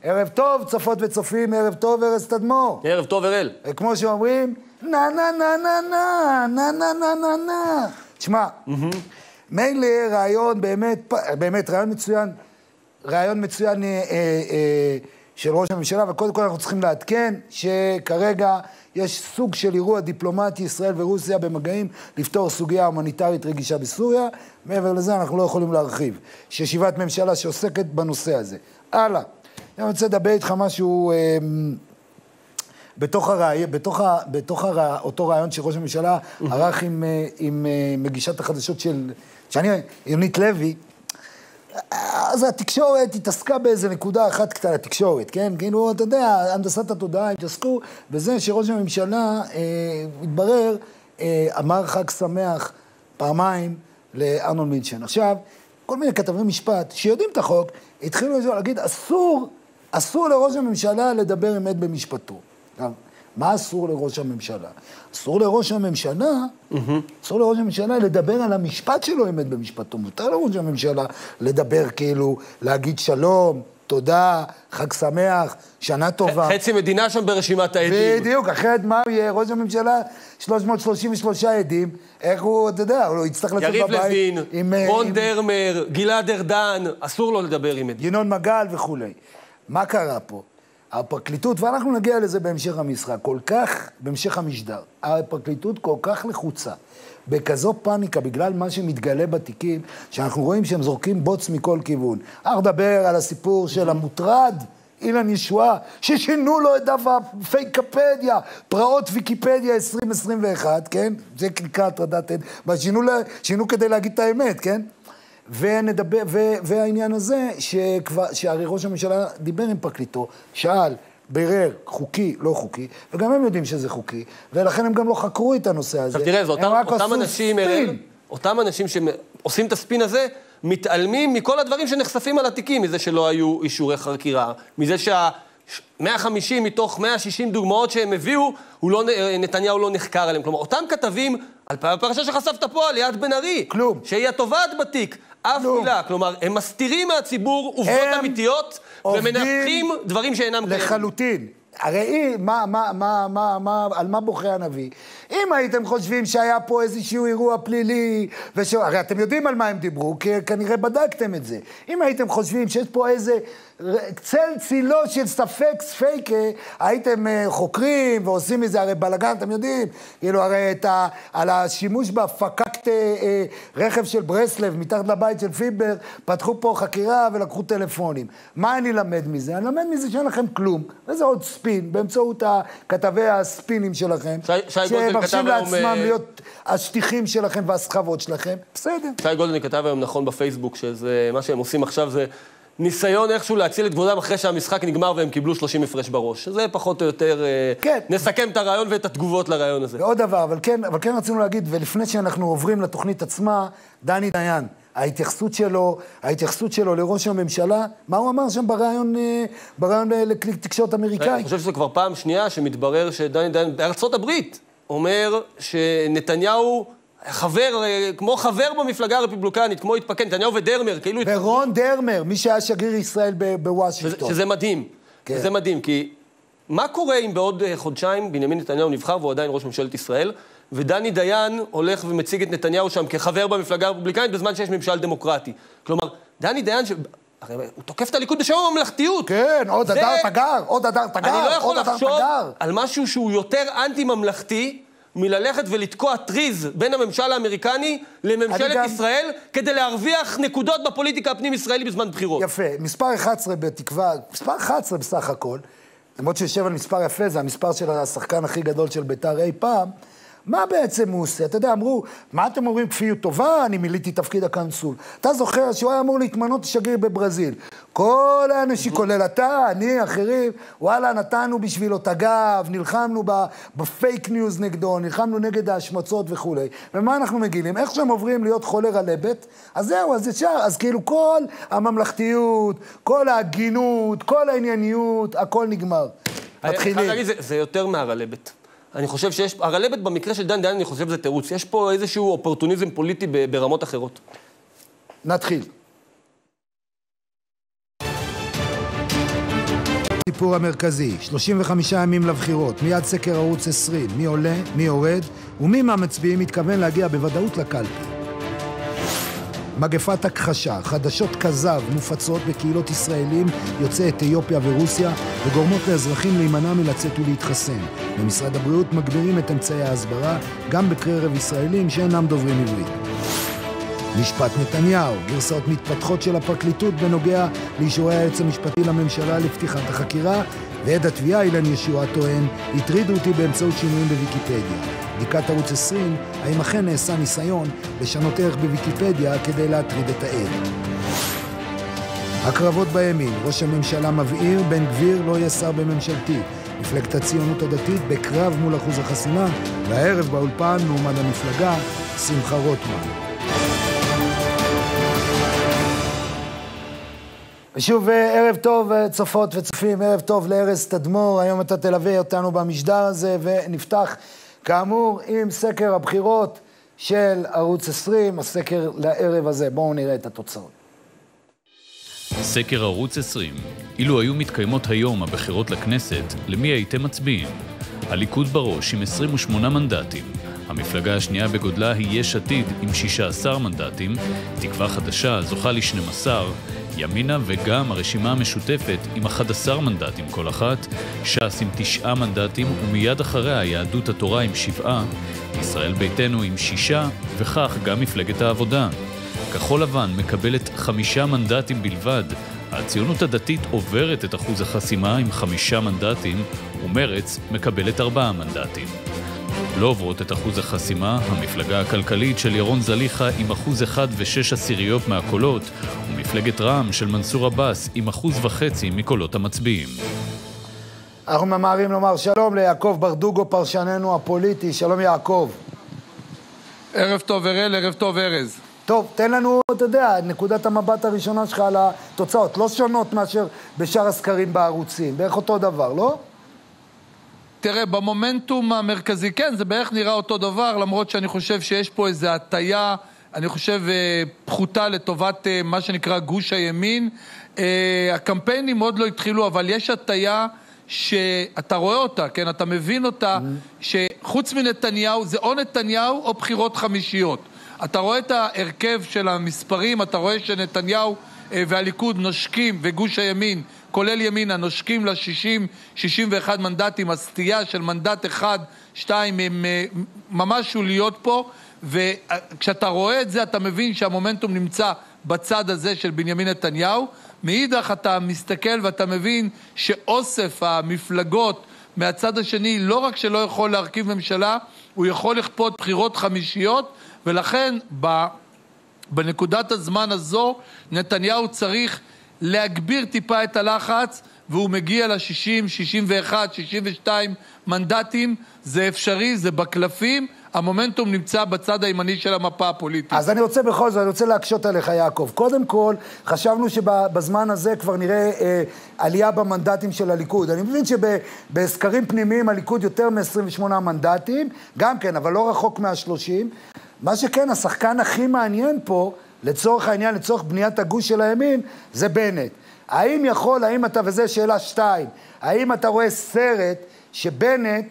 ערב טוב, צופות וצופים, ערב טוב, ארז תדמור. ערב טוב, אראל. כמו שאומרים, נה נה נה נה נה, נה נה נה נה נה. תשמע, מילא רעיון באמת רעיון מצוין של ראש הממשלה, וקודם כל אנחנו צריכים לעדכן שכרגע יש סוג של אירוע דיפלומטי, ישראל ורוסיה במגעים לפתור סוגיה הומניטרית רגישה בסוריה. מעבר לזה אנחנו לא יכולים להרחיב. ישיבת ממשלה שעוסקת בנושא הזה. הלאה. אני רוצה לדבר איתך משהו בתוך אותו רעיון שראש הממשלה ערך עם מגישת החדשות של יונית לוי. אז התקשורת התעסקה באיזה נקודה אחת קטנה, התקשורת, כן? כאילו, אתה יודע, הנדסת התודעה התעסקו בזה שראש הממשלה התברר, אמר חג שמח פעמיים לארנון מילצ'ן. עכשיו, כל מיני כתבי משפט שיודעים את החוק, התחילו להגיד, אסור לראש הממשלה לדבר אמת במשפטו. מה אסור לראש הממשלה? אסור לראש הממשלה לדבר על המשפט שלו אמת במשפטו. מותר לראש הממשלה לדבר כאילו, להגיד שלום, תודה, חג שמח, שנה טובה. חצי מדינה שם ברשימת העדים. בדיוק, אחרת מה יהיה? ראש הממשלה 333 עדים, איך הוא, אתה יודע, הוא יצטרך לצאת בבית. יריב לוין, רון דרמר, גלעד ארדן, אסור לו לדבר עם עדים. ינון מגל וכו'. מה קרה פה? הפרקליטות, ואנחנו נגיע לזה בהמשך המשחק, בהמשך המשדר, הפרקליטות כל כך לחוצה, בכזו פאניקה, בגלל מה שמתגלה בתיקים, שאנחנו רואים שהם זורקים בוץ מכל כיוון. דבר על הסיפור של המוטרד, אילן ישועה, ששינו לו את דף הפייקפדיה, פרעות ויקיפדיה 2021, כן? זה קלקה הטרדת, שינו כדי להגיד את האמת, כן? והעניין הזה, שהרי ראש הממשלה דיבר עם פרקליטו, שאל, בירר, חוקי, לא חוקי, וגם הם יודעים שזה חוקי, ולכן הם גם לא חקרו את הנושא הזה. עכשיו תראה, אותם אנשים שעושים את הספין הזה, מתעלמים מכל הדברים שנחשפים על התיקים, מזה שלא היו אישורי חקירה, מזה 150 מתוך 160 דוגמאות שהם הביאו, נתניהו לא נחקר עליהם. כלומר, אותם כתבים, על פרשה שחשפת פה, על ליאת בן ארי, כלום. שהיא התובעת בתיק, אף מילה. כלומר, הם מסתירים מהציבור עובדות אמיתיות, ומנפחים דברים שאינם קיימים. לחלוטין. הרי על מה בוכה הנביא? אם הייתם חושבים שהיה פה איזשהו אירוע פלילי, הרי אתם יודעים על מה הם דיברו, כי כנראה בדקתם את זה. אם הייתם חושבים שיש פה איזה צל צילו של ספק ספייק, הייתם חוקרים ועושים מזה, הרי בלגן, אתם יודעים, כאילו הרי על השימוש בהפקת רכב של ברסלב, מתחת לבית של פיבר, פתחו פה חקירה ולקחו טלפונים. מה אני למד מזה? אני למד מזה שאין לכם כלום, וזה עוד ספין, באמצעות כתבי הספינים שלכם, שמרשים לעצמם להיות השטיחים שלכם והסחבות שלכם, בסדר. שי גולדן כתב היום נכון בפייסבוק, שמה שהם עושים עכשיו זה ניסיון איכשהו להציל את כבודם אחרי שהמשחק נגמר והם קיבלו 30 הפרש בראש. זה פחות או יותר, כן. נסכם את הרעיון ואת התגובות לרעיון הזה. ועוד דבר, אבל כן רצינו להגיד, ולפני שאנחנו עוברים לתוכנית עצמה, דני דיין, ההתייחסות שלו לראש הממשלה, מה הוא אמר שם ברעיון לתקשורת אמריקאי? אני חושב שזה כבר פעם שנייה שמתברר שדני דיין בארצות הברית אומר שנתניהו כמו חבר במפלגה הרפובליקנית, כמו התפקד, נתניהו ודרמר, כאילו ורון דרמר, מי שהיה שגריר ישראל בוושינגטון. שזה מדהים, זה מדהים, כי מה קורה אם בעוד חודשיים בנימין נתניהו נבחר והוא עדיין ראש ממשלת ישראל, ודני דיין הולך ומציג את נתניהו שם כחבר במפלגה הרפובליקנית בזמן שיש ממשל דמוקרטי. כלומר, דני דיין הרי הוא תוקף את הליכוד בשם הממלכתיות. כן, עוד אדר תגר. אני לא יכול לחשוב על משהו שהוא יותר אנטי-ממלכתי, מללכת ולתקוע טריז בין הממשל האמריקני לממשלת ישראל, כדי להרוויח נקודות בפוליטיקה הפנים-ישראלי בזמן בחירות. יפה, מספר 11 בתקווה, מספר 11 בסך הכל, למרות שיושב על מספר יפה, זה המספר של השחקן הכי גדול של בית"ר אי פעם, מה בעצם הוא עושה? אתה יודע, אמרו, מה אתם אומרים כפיות טובה? אני מיליתי תפקיד הקונסול. אתה זוכר שהוא היה אמור להתמנות שגריר בברזיל. כל האנשים, כולל אתה, אני, אחרים, וואלה, נתנו בשבילו את הגב, נלחמנו בפייק ניוז נגדו, נלחמנו נגד ההשמצות וכו'. ומה אנחנו מגילים? איך שהם עוברים להיות חולר הלבט? אז זהו, אז אפשר, אז כאילו כל הממלכתיות, כל ההגינות, כל הענייניות, הכל נגמר. מתחילים. זה יותר מהרלבט. אני חושב שיש, הרלבט במקרה של דן דיין, אני חושב שזה תירוץ. יש פה איזשהו אופורטוניזם פוליטי ברמות אחרות. נתחיל. הסיפור המרכזי, 35 ימים לבחירות, מיד סקר ערוץ 20, מי עולה, מי יורד, ומי מהמצביעים מתכוון להגיע בוודאות לקלפי. מגפת הכחשה, חדשות כזב מופצות בקהילות ישראלים יוצאי אתיופיה ורוסיה וגורמות לאזרחים להימנע מלצאת ולהתחסן. במשרד הבריאות מגבירים את אמצעי ההסברה גם בקרב ישראלים שאינם דוברים עברית. משפט נתניהו, גרסאות מתפתחות של הפרקליטות בנוגע לאישורי היועץ המשפטי לממשלה לפתיחת החקירה, ועד התביעה אילן ישועה טוען, הטרידו אותי באמצעות שינויים בוויקיפדיה. בדיקת ערוץ 20, האם אכן נעשה ניסיון לשנות ערך בוויקיפדיה כדי להטריד את העד. הקרבות בימין, ראש הממשלה מבהיר, בן גביר לא יהיה שר בממשלתי. מפלגת הציונות הדתית בקרב מול אחוז החסימה, והערב באולפן מועמד המפלגה, שמחה רוטמן. ושוב, ערב טוב צופות וצופים, ערב טוב לארז תדמור, היום אתה תלווה אותנו במשדר הזה, ונפתח כאמור עם סקר הבחירות של ערוץ 20, הסקר לערב הזה. בואו נראה את התוצאות. סקר ערוץ 20, אילו היו מתקיימות היום הבחירות לכנסת, למי הייתם מצביעים? הליכוד בראש עם 28 מנדטים, המפלגה השנייה בגודלה היא יש עתיד עם 16 מנדטים, תקווה חדשה זוכה ל12, ימינה וגם הרשימה המשותפת עם 11 מנדטים כל אחת, ש"ס עם 9 מנדטים ומיד אחריה יהדות התורה עם 7, ישראל ביתנו עם 6 וכך גם מפלגת העבודה. כחול לבן מקבלת 5 מנדטים בלבד, הציונות הדתית עוברת את אחוז החסימה עם 5 מנדטים ומרץ מקבלת 4 מנדטים. לא עוברות את אחוז החסימה, המפלגה הכלכלית של ירון זליחה עם 1.6% מהקולות, ומפלגת רע"מ של מנסור עבאס עם 1.5% מקולות המצביעים. אנחנו ממהרים לומר שלום ליעקב ברדוגו, פרשננו הפוליטי. שלום יעקב. ערב טוב אראל, ערב טוב ארז. טוב, תן לנו, אתה יודע, נקודת המבט הראשונה שלך על התוצאות. לא שונות מאשר בשאר הסקרים בערוצים, בערך אותו דבר, לא? תראה, במומנטום המרכזי, כן, זה בערך נראה אותו דבר, למרות שאני חושב שיש פה איזו הטיה, אני חושב, פחותה לטובת מה שנקרא גוש הימין. הקמפיינים עוד לא התחילו, אבל יש הטיה שאתה רואה אותה, כן, אתה מבין אותה, שחוץ מנתניהו, זה או נתניהו או בחירות חמישיות. אתה רואה את ההרכב של המספרים, אתה רואה שנתניהו והליכוד נושקים, וגוש הימין, כולל ימינה, נושקים ל-60-61 מנדטים, הסטייה של מנדט 1-2 הם ממש שוליות פה, וכשאתה רואה את זה אתה מבין שהמומנטום נמצא בצד הזה של בנימין נתניהו. מאידך אתה מסתכל ואתה מבין שאוסף המפלגות מהצד השני לא רק שלא יכול להרכיב ממשלה, הוא יכול לכפות בחירות חמישיות, ולכן בנקודת הזמן הזו נתניהו צריך להגביר טיפה את הלחץ, והוא מגיע ל-60, 61, 62 מנדטים. זה אפשרי, זה בקלפים, המומנטום נמצא בצד הימני של המפה הפוליטית. אז אני רוצה בכל זאת, אני רוצה להקשות עליך יעקב. קודם כל, חשבנו שבזמן הזה כבר נראה עלייה במנדטים של הליכוד. אני מבין שבסקרים פנימיים הליכוד יותר מ-28 מנדטים, גם כן, אבל לא רחוק מה-30. מה שכן, השחקן הכי מעניין פה, לצורך העניין, לצורך בניית הגוש של הימין, זה בנט. האם אתה, וזה שאלה 2, האם אתה רואה סרט שבנט,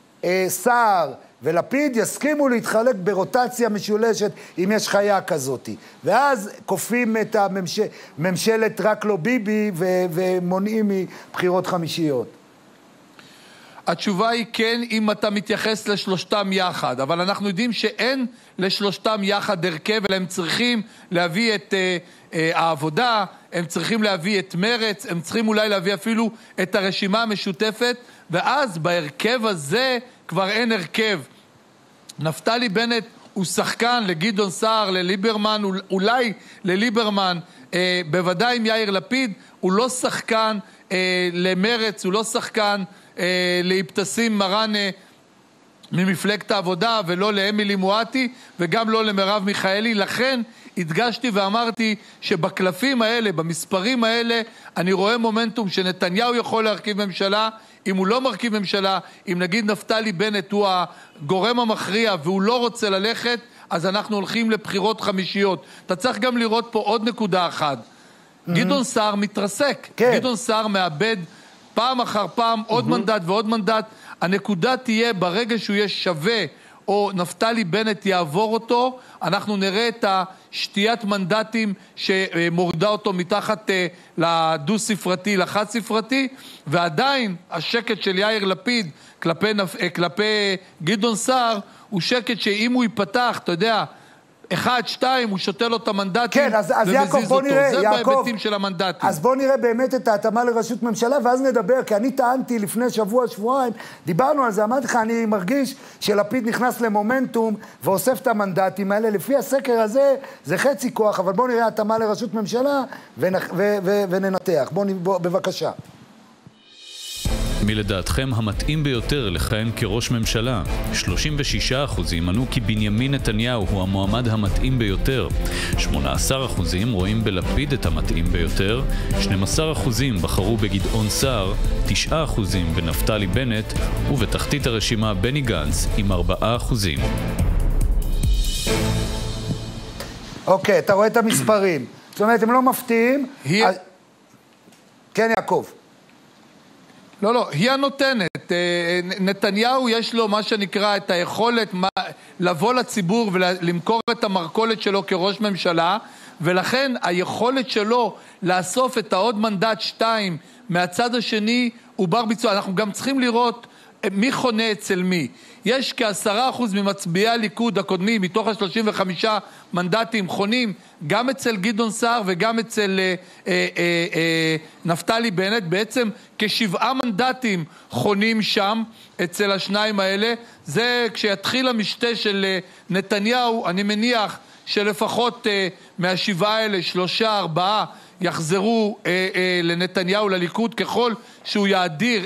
סער ולפיד יסכימו להתחלק ברוטציה משולשת אם יש חיה כזאת? ואז כופים את הממשלת רק לא ביבי ומונעים מבחירות חמישיות. התשובה היא כן, אם אתה מתייחס לשלושתם יחד, אבל אנחנו יודעים שאין לשלושתם יחד הרכב, אלא הם צריכים להביא את העבודה, הם צריכים להביא את מרץ, הם צריכים אולי להביא אפילו את הרשימה המשותפת, ואז בהרכב הזה כבר אין הרכב. נפתלי בנט הוא שחקן לגדעון סער, לליברמן, אולי לליברמן, בוודאי עם יאיר לפיד, הוא לא שחקן למרץ, הוא לא שחקן לאבתיסאם מראענה ממפלגת העבודה, ולא לאמילי מואטי וגם לא למרב מיכאלי. לכן הדגשתי ואמרתי שבקלפים האלה, במספרים האלה, אני רואה מומנטום שנתניהו יכול להרכיב ממשלה. אם הוא לא מרכיב ממשלה, אם נגיד נפתלי בנט הוא הגורם המכריע והוא לא רוצה ללכת, אז אנחנו הולכים לבחירות חמישיות. אתה צריך גם לראות פה עוד נקודה אחת. גדעון סער מתרסק, גדעון סער מאבד פעם אחר פעם, עוד מנדט ועוד מנדט. הנקודה תהיה ברגע שהוא יהיה שווה, או נפתלי בנט יעבור אותו, אנחנו נראה את השתיית מנדטים שמורידה אותו מתחת לדו ספרתי, לחד ספרתי, ועדיין השקט של יאיר לפיד כלפי גדעון סער, הוא שקט שאם הוא ייפתח, אתה יודע, 1, 2, הוא שותה לו את המנדטים, כן, אז יעקב, בוא נראה, זה יעקב, בהיבטים של המנדטים. אז בוא נראה באמת את ההתאמה לראשות ממשלה, ואז נדבר, כי אני טענתי לפני שבוע, שבועיים, דיברנו על זה, אמרתי לך, אני מרגיש שלפיד נכנס למומנטום, ואוסף את המנדטים האלה, לפי הסקר הזה, זה חצי כוח, אבל בוא נראה התאמה לראשות ממשלה, וננתח. בוא, בבקשה. מי לדעתכם המתאים ביותר לכהן כראש ממשלה? 36% ענו כי בנימין נתניהו הוא המועמד המתאים ביותר, 18% רואים בלפיד את המתאים ביותר, 12% בחרו בגדעון סער, 9% בנפתלי בנט, ובתחתית הרשימה בני גנץ עם 4%. אוקיי, אתה רואה את המספרים. זאת אומרת, הם לא מפתיעים. כן, יעקב. לא, היא הנותנת. נתניהו יש לו מה שנקרא את היכולת לבוא לציבור ולמכור את המרכולת שלו כראש ממשלה, ולכן היכולת שלו לאסוף את העוד מנדט 2 מהצד השני הוא בר ביצוע. אנחנו גם צריכים לראות מי חונה אצל מי. יש כ10% ממצביעי הליכוד הקודמים, מתוך ה35 מנדטים חונים, גם אצל גדעון סער וגם אצל נפתלי בנט. בעצם כ7 מנדטים חונים שם אצל השניים האלה. זה כשיתחיל המשתה של נתניהו, אני מניח שלפחות מה7 האלה 3-4 יחזרו לנתניהו, לליכוד, ככל שהוא יאדיר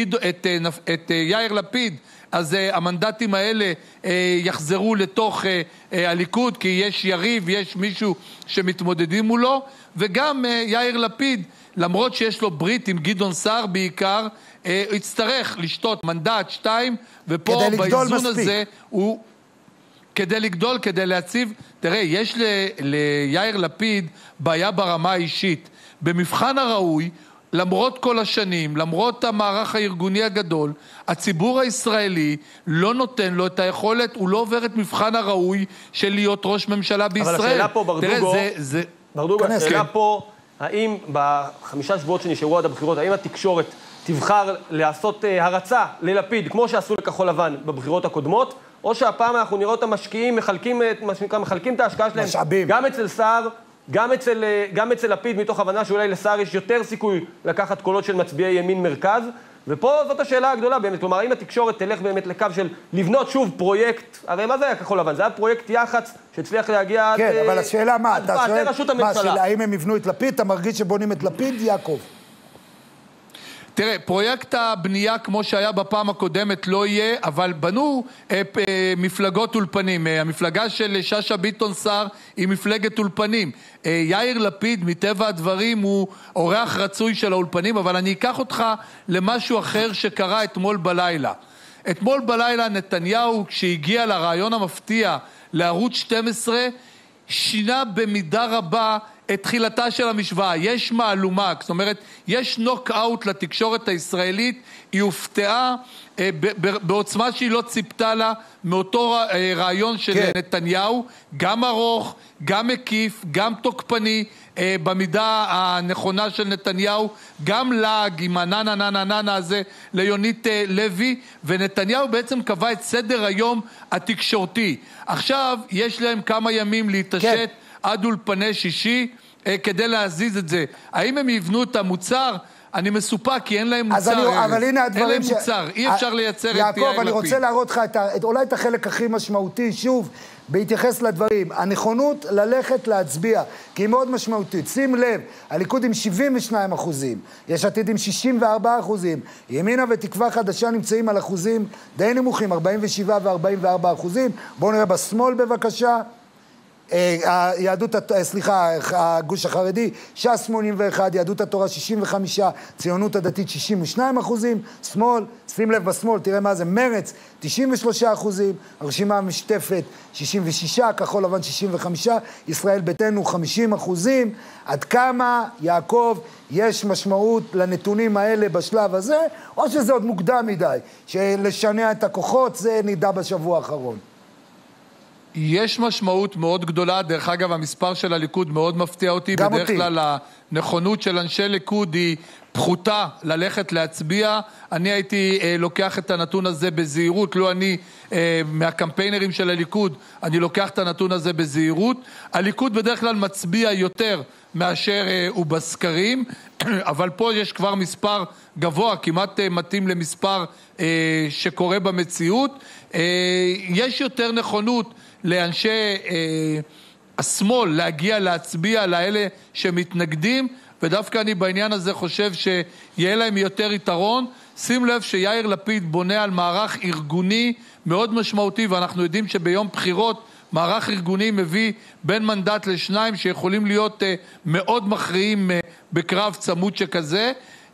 את יאיר לפיד, אז המנדטים האלה יחזרו לתוך הליכוד, כי יש יריב, יש מישהו שמתמודדים מולו, וגם יאיר לפיד, למרות שיש לו ברית עם גדעון סער בעיקר, יצטרך לשתות מנדט 2, ופה באיזון הזה הוא כדי לגדול, כדי להציב. תראה, יש ליאיר לפיד בעיה ברמה האישית. במבחן הראוי, למרות כל השנים, למרות המערך הארגוני הגדול, הציבור הישראלי לא נותן לו את היכולת, הוא לא עובר את מבחן הראוי של להיות ראש ממשלה בישראל. אבל השאלה פה, ברדוגו, השאלה פה, האם ב5 שבועות שנשארו עד הבחירות, האם התקשורת תבחר לעשות הרצה ללפיד, כמו שעשו לכחול לבן בבחירות הקודמות, או שהפעם אנחנו נראה אותם משקיעים, מחלקים את ההשקעה שלהם, משאבים. גם אצל סער, גם אצל לפיד, מתוך הבנה שאולי לסער יש יותר סיכוי לקחת קולות של מצביעי ימין מרכז, ופה זאת השאלה הגדולה באמת, כלומר, האם התקשורת תלך באמת לקו של לבנות שוב פרויקט, הרי מה זה היה כחול לבן? זה היה פרויקט יח"צ שהצליח להגיע כן, אבל השאלה מה, אתה שואל, האם הם יבנו את לפיד? אתה מרגיש שבונים את לפיד, יעקב? תראה, פרויקט הבנייה כמו שהיה בפעם הקודמת לא יהיה, אבל בנו מפלגות אולפנים. המפלגה של שאשא ביטון סער היא מפלגת אולפנים. יאיר לפיד מטבע הדברים הוא אורח רצוי של האולפנים, אבל אני אקח אותך למשהו אחר שקרה אתמול בלילה. אתמול בלילה נתניהו, כשהגיע לרעיון המפתיע לערוץ 12, שינה במידה רבה את תחילתה של המשוואה. יש מהלומה, זאת אומרת, יש נוק-אאוט לתקשורת הישראלית, היא הופתעה בעוצמה שהיא לא ציפתה לה מאותו רעיון של נתניהו, גם ארוך, גם מקיף, גם תוקפני, במידה הנכונה של נתניהו, גם לעג עם הננה הזה ליונית לוי, ונתניהו בעצם קבע את סדר היום התקשורתי. עכשיו יש להם כמה ימים להתעשת עד אולפני שישי כדי להזיז את זה. האם הם יבנו את המוצר? אני מסופק, כי אין להם מוצר. אבל הנה הדברים אין להם מוצר, אי אפשר לייצר את יאיר לפיד. יעקב, אני רוצה להראות לך אולי את החלק הכי משמעותי, שוב, בהתייחס לדברים. הנכונות ללכת להצביע, כי היא מאוד משמעותית. שים לב, הליכוד עם 72%, יש עתיד עם 64%, ימינה ותקווה חדשה נמצאים על אחוזים די נמוכים, 47% ו-44%. בואו נראה בשמאל בבקשה. הגוש החרדי, ש"ס 81, יהדות התורה 65, ציונות הדתית 62%, שמאל, שים לב בשמאל, תראה מה זה, מרץ 93%, הרשימה המשותפת 66, כחול לבן 65, ישראל ביתנו 50%. עד כמה, יעקב, יש משמעות לנתונים האלה בשלב הזה, או שזה עוד מוקדם מדי, שלשנע את הכוחות, זה נדע בשבוע האחרון. יש משמעות מאוד גדולה, דרך אגב המספר של הליכוד מאוד מפתיע אותי, בדרך כלל הנכונות של אנשי ליכוד היא פחותה ללכת להצביע, אני הייתי לוקח את הנתון הזה בזהירות, לא אני מהקמפיינרים של הליכוד, אני לוקח את הנתון הזה בזהירות, הליכוד בדרך כלל מצביע יותר מאשר הוא בסקרים, אבל פה יש כבר מספר גבוה, כמעט מתאים למספר שקורה במציאות, יש יותר נכונות לאנשי השמאל להגיע להצביע לאלה שמתנגדים, ודווקא אני בעניין הזה חושב שיהיה להם יותר יתרון. שים לב שיאיר לפיד בונה על מערך ארגוני מאוד משמעותי, ואנחנו יודעים שביום בחירות מערך ארגוני מביא בין מנדט לשניים שיכולים להיות מאוד מכריעים בקרב צמוד שכזה.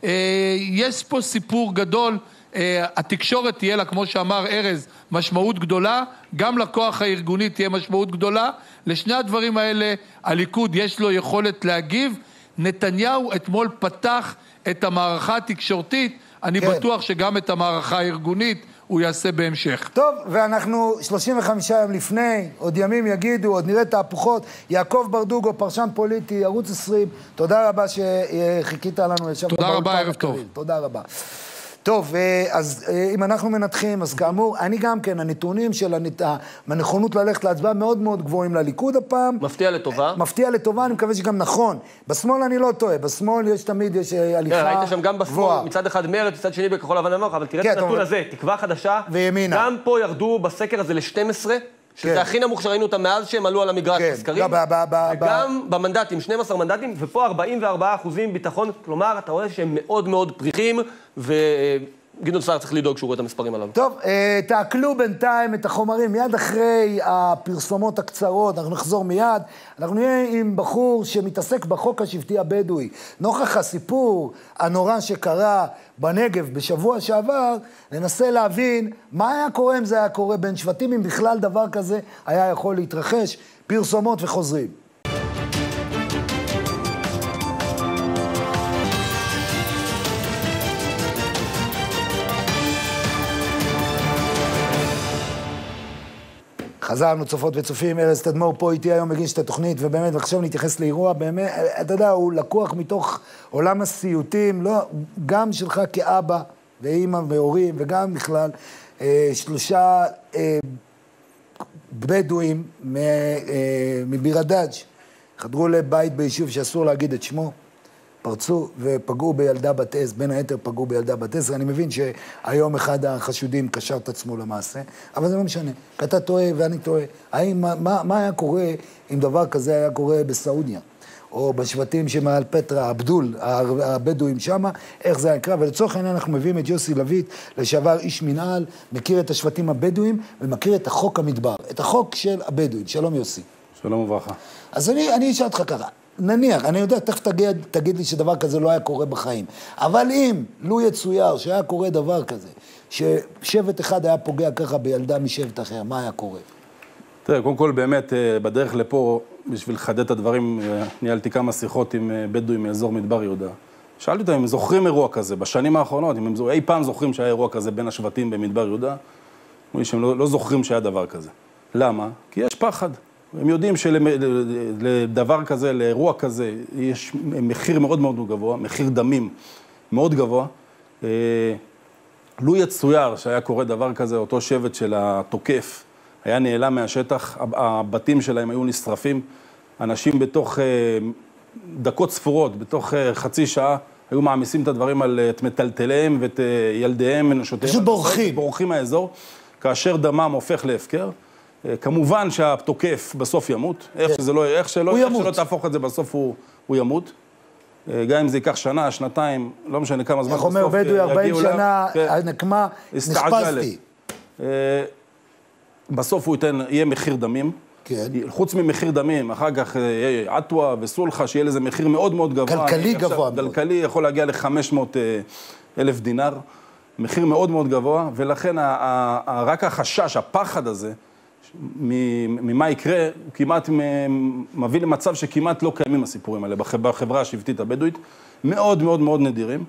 יש פה סיפור גדול, התקשורת תהיה לה, כמו שאמר ארז, משמעות גדולה, גם לכוח הארגוני תהיה משמעות גדולה. לשני הדברים האלה הליכוד יש לו יכולת להגיב. נתניהו אתמול פתח את המערכה התקשורתית, אני בטוח שגם את המערכה הארגונית הוא יעשה בהמשך. טוב, ואנחנו 35 יום לפני, עוד ימים יגידו, עוד נראה תהפוכות. יעקב ברדוגו, פרשן פוליטי, ערוץ 20, תודה רבה שחיכית לנו. תודה רבה, ערב טוב. תודה רבה. טוב, אז אם אנחנו מנתחים, אז כאמור, אני גם כן, הנתונים של הנכונות ללכת להצבעה מאוד מאוד גבוהים לליכוד הפעם. מפתיע לטובה. מפתיע לטובה, אני מקווה שגם נכון. בשמאל אני לא טועה, בשמאל יש תמיד, יש הליכה גבוהה. ראית שם גם בשמאל, מצד אחד מרץ, מצד שני בכחול לבן אמר, אבל תראה את הנתון הזה, תקווה חדשה. וימינה. גם פה ירדו בסקר הזה ל-12, שזה הכי נמוך שראינו אותם מאז שהם עלו על המגרש בסקרים. וגם במנדטים, 12 מנדטים, ופה 44% ביטחון, כלומר, אתה רואה שהם מאוד מאוד פריחים, וגדעון סער צריך לדאוג שהוא רואה את המספרים עליו. טוב, תעכלו בינתיים את החומרים, מיד אחרי הפרסומות הקצרות, אנחנו נחזור מיד, אנחנו נהיה עם בחור שמתעסק בחוק השבטי הבדואי. נוכח הסיפור הנורא שקרה בנגב בשבוע שעבר, ננסה להבין מה היה קורה אם זה היה קורה בין שבטים, אם בכלל דבר כזה היה יכול להתרחש. פרסומות וחוזרים. חזרנו צופות וצופים, ארז תדמור פה איתי היום מגיש את התוכנית, ובאמת עכשיו נתייחס לאירוע, באמת, אתה יודע, הוא לקוח מתוך עולם הסיוטים, לא, גם שלך כאבא ואימא והורים, וגם בכלל, 3 בדואים מביר הדאג' חדרו לבית ביישוב שאסור להגיד את שמו, פרצו ופגעו בילדה בת 10, בין היתר פגעו בילדה בת 10, אני מבין שהיום אחד החשודים קשר את עצמו למעשה, אבל זה לא משנה, אתה טועה ואני טועה, מה היה קורה אם דבר כזה היה קורה בסעודיה, או בשבטים שמעל פטרה, עבדול, הבדואים שמה, איך זה יקרה, ולצורך העניין אנחנו מביאים את יוסי לויט, לשעבר איש מנהל, מכיר את השבטים הבדואים, ומכיר את החוק המדבר, את החוק של הבדואים. שלום יוסי. שלום וברכה. אז אני אשאל אותך ככה, נניח, אני יודע, תכף תגיד לי שדבר כזה לא היה קורה בחיים, אבל אם לא יצויר שהיה קורה דבר כזה, ששבט אחד היה פוגע ככה בילדה משבט אחר, מה היה קורה? תראה, קודם כל באמת, בדרך לפה, בשביל לחדד את הדברים, ניהלתי כמה שיחות עם בדואים מאזור מדבר יהודה. שאלתי אותם אם הם זוכרים אירוע כזה, בשנים האחרונות, אם הם אי פעם זוכרים שהיה אירוע כזה בין השבטים במדבר יהודה, אומרים שהם לא זוכרים שהיה דבר כזה. למה? כי יש פחד. הם יודעים שלדבר כזה, לאירוע כזה, יש מחיר מאוד מאוד גבוה, מחיר דמים מאוד גבוה. לו יצויר שהיה קורה דבר כזה, אותו שבט של התוקף היה נעלם מהשטח, הבתים שלהם היו נשרפים, אנשים בתוך דקות ספורות, בתוך חצי שעה, היו מעמיסים את הדברים את מטלטליהם ואת ילדיהם, נשותיהם. פשוט בורחים. בורחים מהאזור, כאשר דמם הופך להפקר. כמובן שהתוקף בסוף ימות, איך שלא תהפוך את זה בסוף הוא ימות. גם אם זה ייקח שנה, שנתיים, לא משנה כמה זמן. איך אומר בדואי 40 שנה, נקמה, נחפשתי. בסוף הוא יהיה מחיר דמים. כן. חוץ ממחיר דמים, אחר כך עטווה וסולחה, שיהיה לזה מחיר מאוד מאוד גבוה. כלכלי גבוה. כלכלי יכול להגיע ל-500,000 דינר, מחיר מאוד מאוד גבוה, ולכן רק החשש, הפחד הזה, ממה יקרה, הוא כמעט מביא למצב שכמעט לא קיימים הסיפורים האלה בחברה השבטית הבדואית, מאוד מאוד מאוד נדירים.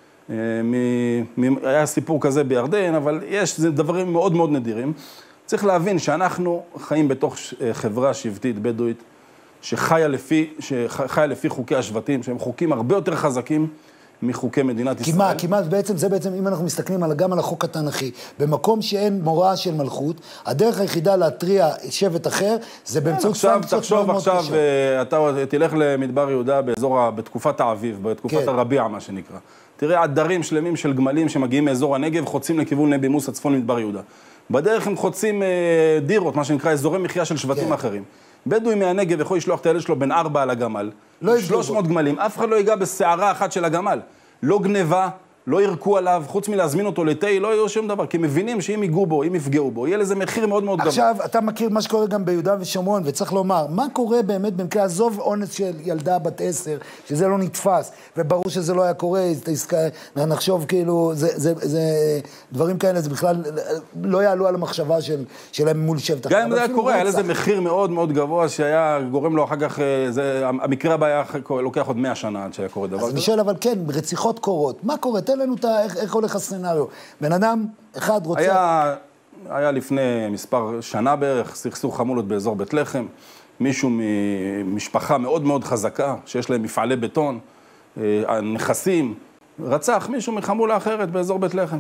היה סיפור כזה בירדן, אבל זה דברים מאוד מאוד נדירים. צריך להבין שאנחנו חיים בתוך חברה שבטית בדואית, שחיה לפי חוקי השבטים, שהם חוקים הרבה יותר חזקים מחוקי מדינת ישראל. כמעט בעצם, זה בעצם, אם אנחנו מסתכלים גם על החוק התנ"כי, במקום שאין מוראה של מלכות, הדרך היחידה להטריע שבט אחר, זה באמצעות סנקציות מאוד מאוד קשות. תחשוב עכשיו, אתה תלך למדבר יהודה בתקופת האביב, בתקופת הרביע, מה שנקרא. תראה עדרים שלמים של גמלים שמגיעים מאזור הנגב, חוצים לכיוון נבי מוס הצפון מדבר יהודה. בדרך הם חוצים דירות, מה שנקרא אזורי מחיה של שבטים אחרים. בדואי מהנגב יכול לשלוח את הילד שלו בן 4 על הגמל. 300 גמלים, אף אחד לא ייגע בשערה אחת של הגמל. לא גניבה, לא ירקו עליו, חוץ מלהזמין אותו לתה, לא יהיו שום דבר, כי מבינים שאם ייגעו בו, אם יפגעו בו, יהיה לזה מחיר מאוד מאוד גבוה. עכשיו, אתה מכיר מה שקורה גם ביהודה ושומרון, וצריך לומר, מה קורה באמת במקרה, עזוב אונס של ילדה בת 10, שזה לא נתפס, וברור שזה לא היה קורה, נחשוב כאילו, זה דברים כאלה, זה בכלל לא יעלו על המחשבה שלהם מול שבט. גם אם זה היה קורה, היה לזה מחיר מאוד מאוד גבוה, שהיה גורם לו אחר כך, המקרה הבא היה לוקח עוד 100 שנה עד שהיה קורה דבר. אז אני שואל, אבל כן, רציחות קורות, מה קורה? תן לנו איך הולך הסצנריו. בן אדם אחד רוצה... היה לפני מספר שנה בערך, סכסוך חמולות באזור בית לחם, מישהו ממשפחה מאוד מאוד חזקה, שיש להם מפעלי בטון, נכסים, רצח מישהו מחמולה אחרת באזור בית לחם.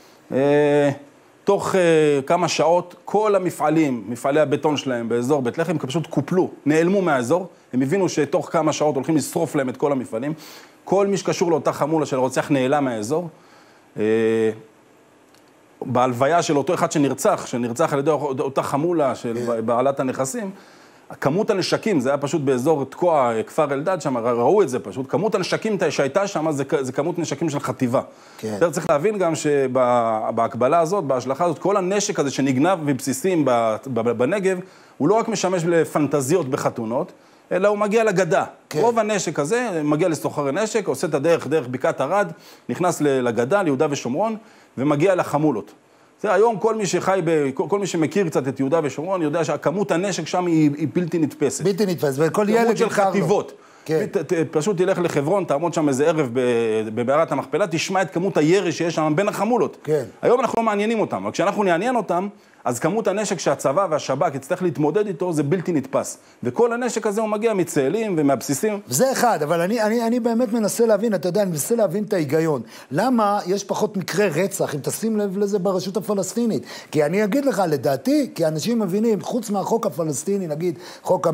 תוך כמה שעות, כל מפעלי הבטון שלהם באזור בית לחם, פשוט קופלו, נעלמו מהאזור, הם הבינו שתוך כמה שעות הולכים לשרוף להם את כל המפעלים, כל מי שקשור לאותה חמולה של רוצח נעלם מהאזור. בהלוויה של אותו אחד שנרצח על ידי אותה חמולה של בעלת הנכסים, כמות הנשקים, זה היה פשוט באזור תקוע, כפר אלדד שם, ראו את זה פשוט, כמות הנשקים שהייתה שם זה כמות נשקים של חטיבה. כן. צריך להבין גם שבהקבלה הזאת, בהשלכה הזאת, כל הנשק הזה שנגנב בבסיסים בנגב, הוא לא רק משמש לפנטזיות בחתונות, אלא הוא מגיע לגדה. כן. רוב הנשק הזה מגיע לסוחרי נשק, עושה את הדרך דרך בקעת ארד, נכנס לגדה, ליהודה ושומרון, ומגיע לחמולות. היום כל מי שמכיר קצת את יהודה ושומרון, יודע שהכמות הנשק שם היא בלתי נתפסת. בלתי נתפסת, וכל ילד כמות של חטיבות. כן. פשוט תלך לחברון, תעמוד שם איזה ערב במערת המכפלה, תשמע את כמות הירי שיש שם בין החמולות. כן. היום אנחנו לא מעניינים אותם, אבל כשאנחנו נעניין אותם, אז כמות הנשק שהצבא והשב"כ יצטרך להתמודד איתו, זה בלתי נתפס. וכל הנשק הזה הוא מגיע מצאלים ומהבסיסים. זה אחד, אבל אני באמת מנסה להבין, אתה יודע, אני מנסה להבין את ההיגיון. למה יש פחות מקרי רצח, אם תשים לב לזה ברשות הפלסטינית? כי אני אגיד לך, לדעתי, כי אנשים מבינים, חוץ מהחוק הפלסטיני, נגיד, חוק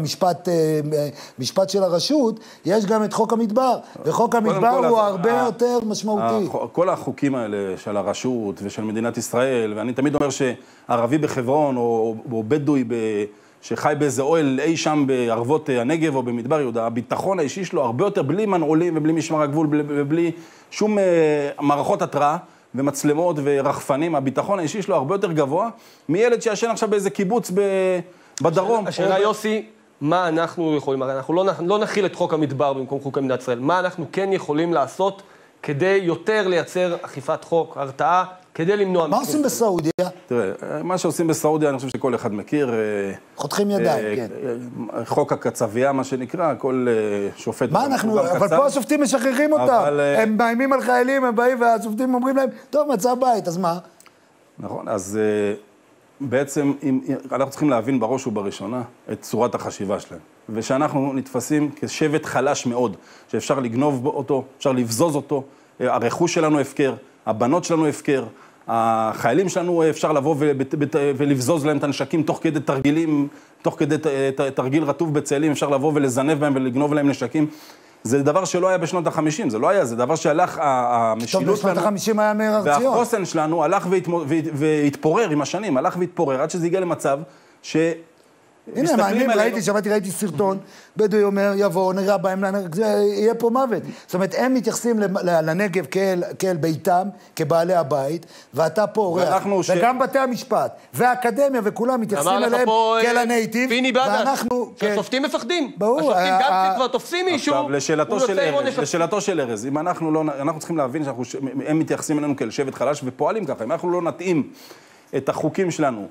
המשפט של הרשות, יש גם את חוק המדבר. וחוק המדבר הוא הרבה יותר משמעותי. כל החוקים האלה של הרשות ושל מדינת ישראל, ואני תמיד אומר שערבי בחברון או בדואי שחי באיזה אוהל אי שם בערבות הנגב או במדבר יהודה, הביטחון האישי שלו הרבה יותר בלי מנעולים ובלי משמר הגבול ובלי שום מערכות התראה ומצלמות ורחפנים, הביטחון האישי שלו הרבה יותר גבוה מילד שישן עכשיו באיזה קיבוץ בדרום. השאלה יוסי, מה אנחנו יכולים, אנחנו לא נכיל את חוק המדבר במקום חוקי מדינת ישראל, מה אנחנו כן יכולים לעשות כדי יותר לייצר אכיפת חוק, הרתעה, כדי למנוע... מה עושים בסעודיה? תראה, מה שעושים בסעודיה, אני חושב שכל אחד מכיר. חותכים ידיים, כן. חוק הקצבייה, מה שנקרא, כל שופט... מה אנחנו... אבל פה השופטים משחררים אותם. הם מאיימים על חיילים, הם באים והשופטים אומרים להם, טוב, מצא בית, אז מה? נכון, אז בעצם אנחנו צריכים להבין בראש ובראשונה את צורת החשיבה שלהם. ושאנחנו נתפסים כשבט חלש מאוד, שאפשר לגנוב אותו, אפשר לבזוז אותו, הרכוש שלנו הפקר, הבנות שלנו הפקר, החיילים שלנו אפשר לבוא ולבזוז להם את הנשקים תוך כדי תרגילים, תוך כדי תרגיל רטוב בצאלים, אפשר לבוא ולזנב בהם ולגנוב להם נשקים. זה דבר שלא היה בשנות ה-50, זה לא היה, זה דבר שהלך, המשילות שלנו, טוב, בשנות ה-50 היה מאיר הר ציון. והחוסן שלנו הלך והתפורר עם השנים, הלך והתפורר, עד שזה הגיע למצב הנה, מעניין, ראיתי סרטון, בדואי אומר, יבוא, נראה בהם, יהיה פה מוות. זאת אומרת, הם מתייחסים לנגב כאל ביתם, כבעלי הבית, ואתה פה אורח, וגם בתי המשפט, והאקדמיה וכולם מתייחסים אליהם כאל הנייטיב, פיני בדש, שהשופטים מפחדים. ברור. השופטים גם כשכבר תופסים מישהו, הוא יוצא עם עונש. לשאלתו של ארז, אם אנחנו צריכים להבין שהם מתייחסים אלינו כאל שבט חלש ופועלים ככה, אם אנחנו לא נתאים את החוקים שלנו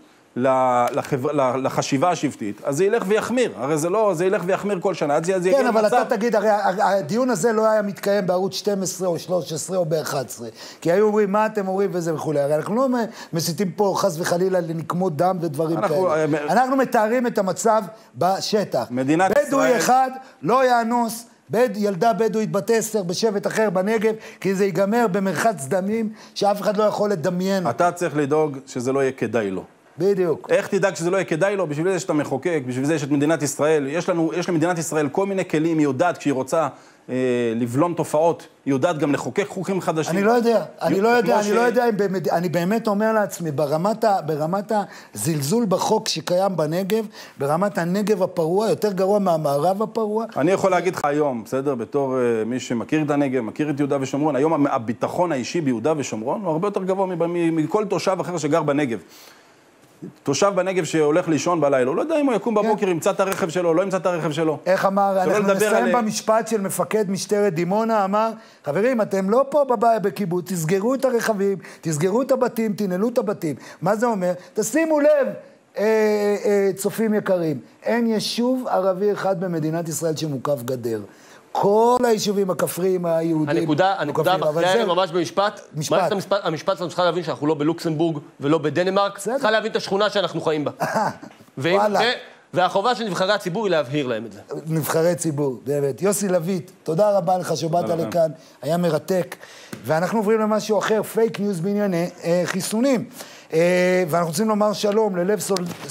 לחשיבה השבטית, אז זה ילך ויחמיר. הרי זה ילך ויחמיר כל שנה. כן, אבל אתה תגיד, הרי הדיון הזה לא היה מתקיים בערוץ 12 או 13 או ב-11, כי היו אומרים, מה אתם אומרים וזה וכו'. הרי אנחנו לא מסיתים פה חס וחלילה לנקמות דם ודברים כאלה. אנחנו מתארים את המצב בשטח. בדואי אחד לא יאנוס ילדה בדואית בת 10 בשבט אחר בנגב, כי זה ייגמר במרחץ דמים שאף אחד לא יכול לדמיין. אתה צריך לדאוג שזה לא יהיה כדאי לו. בדיוק. איך תדאג שזה לא יהיה כדאי לו? בשביל זה שאתה מחוקק, בשביל זה יש את מדינת ישראל. יש למדינת ישראל כל מיני כלים, היא יודעת כשהיא רוצה לבלום תופעות, היא יודעת גם לחוקק חוקים חדשים. אני לא יודע, אני באמת אומר לעצמי, ברמת הזלזול בחוק שקיים בנגב, ברמת הנגב הפרוע, יותר גרוע מהמערב הפרוע. אני יכול להגיד לך היום, בסדר, בתור מי שמכיר את הנגב, מכיר את יהודה ושומרון, היום הביטחון האישי ביהודה ושומרון הוא הרבה יותר גבוה מכל תושב אחר שגר בנגב. תושב בנגב שהולך לישון בלילה, הוא לא יודע אם הוא יקום בבוקר, ימצא את הרכב שלו, לא ימצא את הרכב שלו. איך אמר, אנחנו נסיים במשפט של מפקד משטרת דימונה, אמר, חברים, אתם לא פה בקיבוץ, תסגרו את הרכבים, תסגרו את הבתים, תנעלו את הבתים. מה זה אומר? תשימו לב, צופים יקרים, אין יישוב ערבי אחד במדינת ישראל שמוקף גדר. כל היישובים הכפריים היהודים... הנקודה מכריעה ממש במשפט. המשפט שלנו צריכה להבין שאנחנו לא בלוקסמבורג ולא בדנמרק. צריכה להבין את השכונה שאנחנו חיים בה. והחובה של נבחרי הציבור היא להבהיר להם את זה. נבחרי ציבור, באמת. יוסי לויט, תודה רבה לך שבאת לכאן. היה מרתק. ואנחנו עוברים למשהו אחר, פייק ניוז בענייני חיסונים. ואנחנו רוצים לומר שלום ללב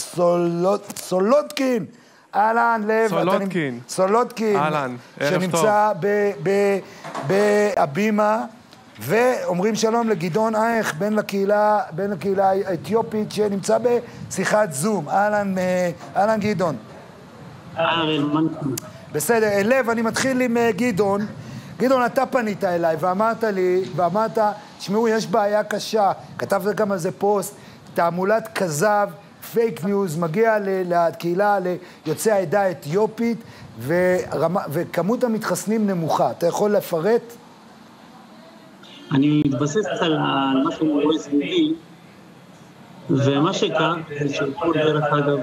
סולודקין. אהלן, לב, סולודקין, שנמצא בהבימה, ואומרים שלום לגדעון אייך, בן לקהילה האתיופית, שנמצא בשיחת זום. אהלן גדעון. בסדר, לב, אני מתחיל עם גדעון. גדעון, אתה פנית אליי ואמרת, שמעו, יש בעיה קשה, כתבת גם על זה פוסט, תעמולת כזב, פייק ניוז, מגיע לקהילה, ליוצאי העדה האתיופית, וכמות המתחסנים נמוכה. אתה יכול לפרט? אני מתבסס על מה שאני רואה סביבי, ומה שכך, זה שכל דרך אגב,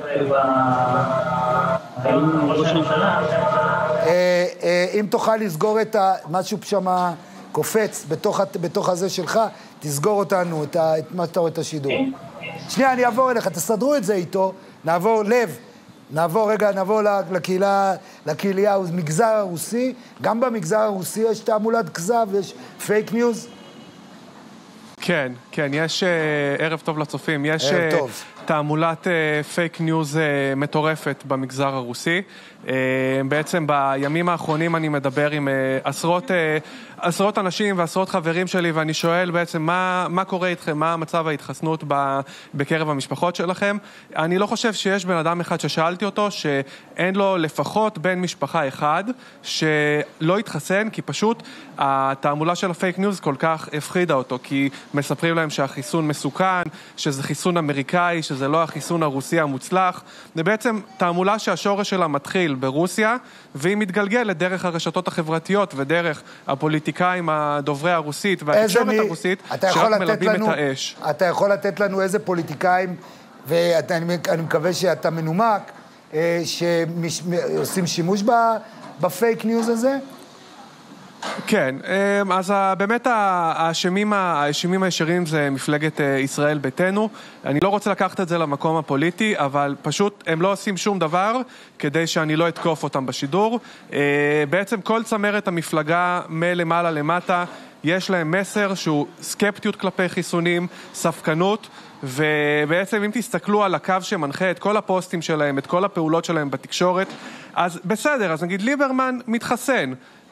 ראש הממשלה. אם תוכל לסגור את משהו שמה קופץ בתוך הזה שלך, תסגור אותנו, את מה שאתה רואה את השידור. שנייה, אני אעבור אליך, תסדרו את זה איתו, נעבור לב, נעבור לקהילה, מגזר הרוסי, גם במגזר הרוסי יש תעמולת כזב, יש פייק ניוז? כן, יש ערב טוב לצופים, יש תעמולת פייק ניוז מטורפת במגזר הרוסי. בעצם בימים האחרונים אני מדבר עם עשרות אנשים ועשרות חברים שלי, ואני שואל בעצם מה קורה איתכם, מה מצב ההתחסנות בקרב המשפחות שלכם. אני לא חושב שיש בן אדם אחד ששאלתי אותו שאין לו לפחות בן משפחה אחד שלא יתחסן, כי פשוט התעמולה של הפייק ניוז כל כך הפחידה אותו, כי מספרים להם שהחיסון מסוכן, שזה חיסון אמריקאי, שזה לא החיסון הרוסי המוצלח. זה בעצם תעמולה שהשורש שלה מתחיל ברוסיה, והיא מתגלגלת דרך הרשתות החברתיות ודרך הפוליטיקאים הדוברי הרוסית והתקשורת הרוסית, שרק מלבים את האש. אתה יכול לתת לנו איזה פוליטיקאים, ואני מקווה שאתה מנומק, שעושים שימוש בפייק ניוז הזה? כן, אז באמת האשמים הישרים זה מפלגת ישראל ביתנו. אני לא רוצה לקחת את זה למקום הפוליטי, אבל פשוט הם לא עושים שום דבר כדי שאני לא אתקוף אותם בשידור. בעצם כל צמרת המפלגה מלמעלה למטה, יש להם מסר שהוא סקפטיות כלפי חיסונים, ספקנות, ובעצם אם תסתכלו על הקו שמנחה את כל הפוסטים שלהם, את כל הפעולות שלהם בתקשורת, אז בסדר, אז נגיד ליברמן מתחסן,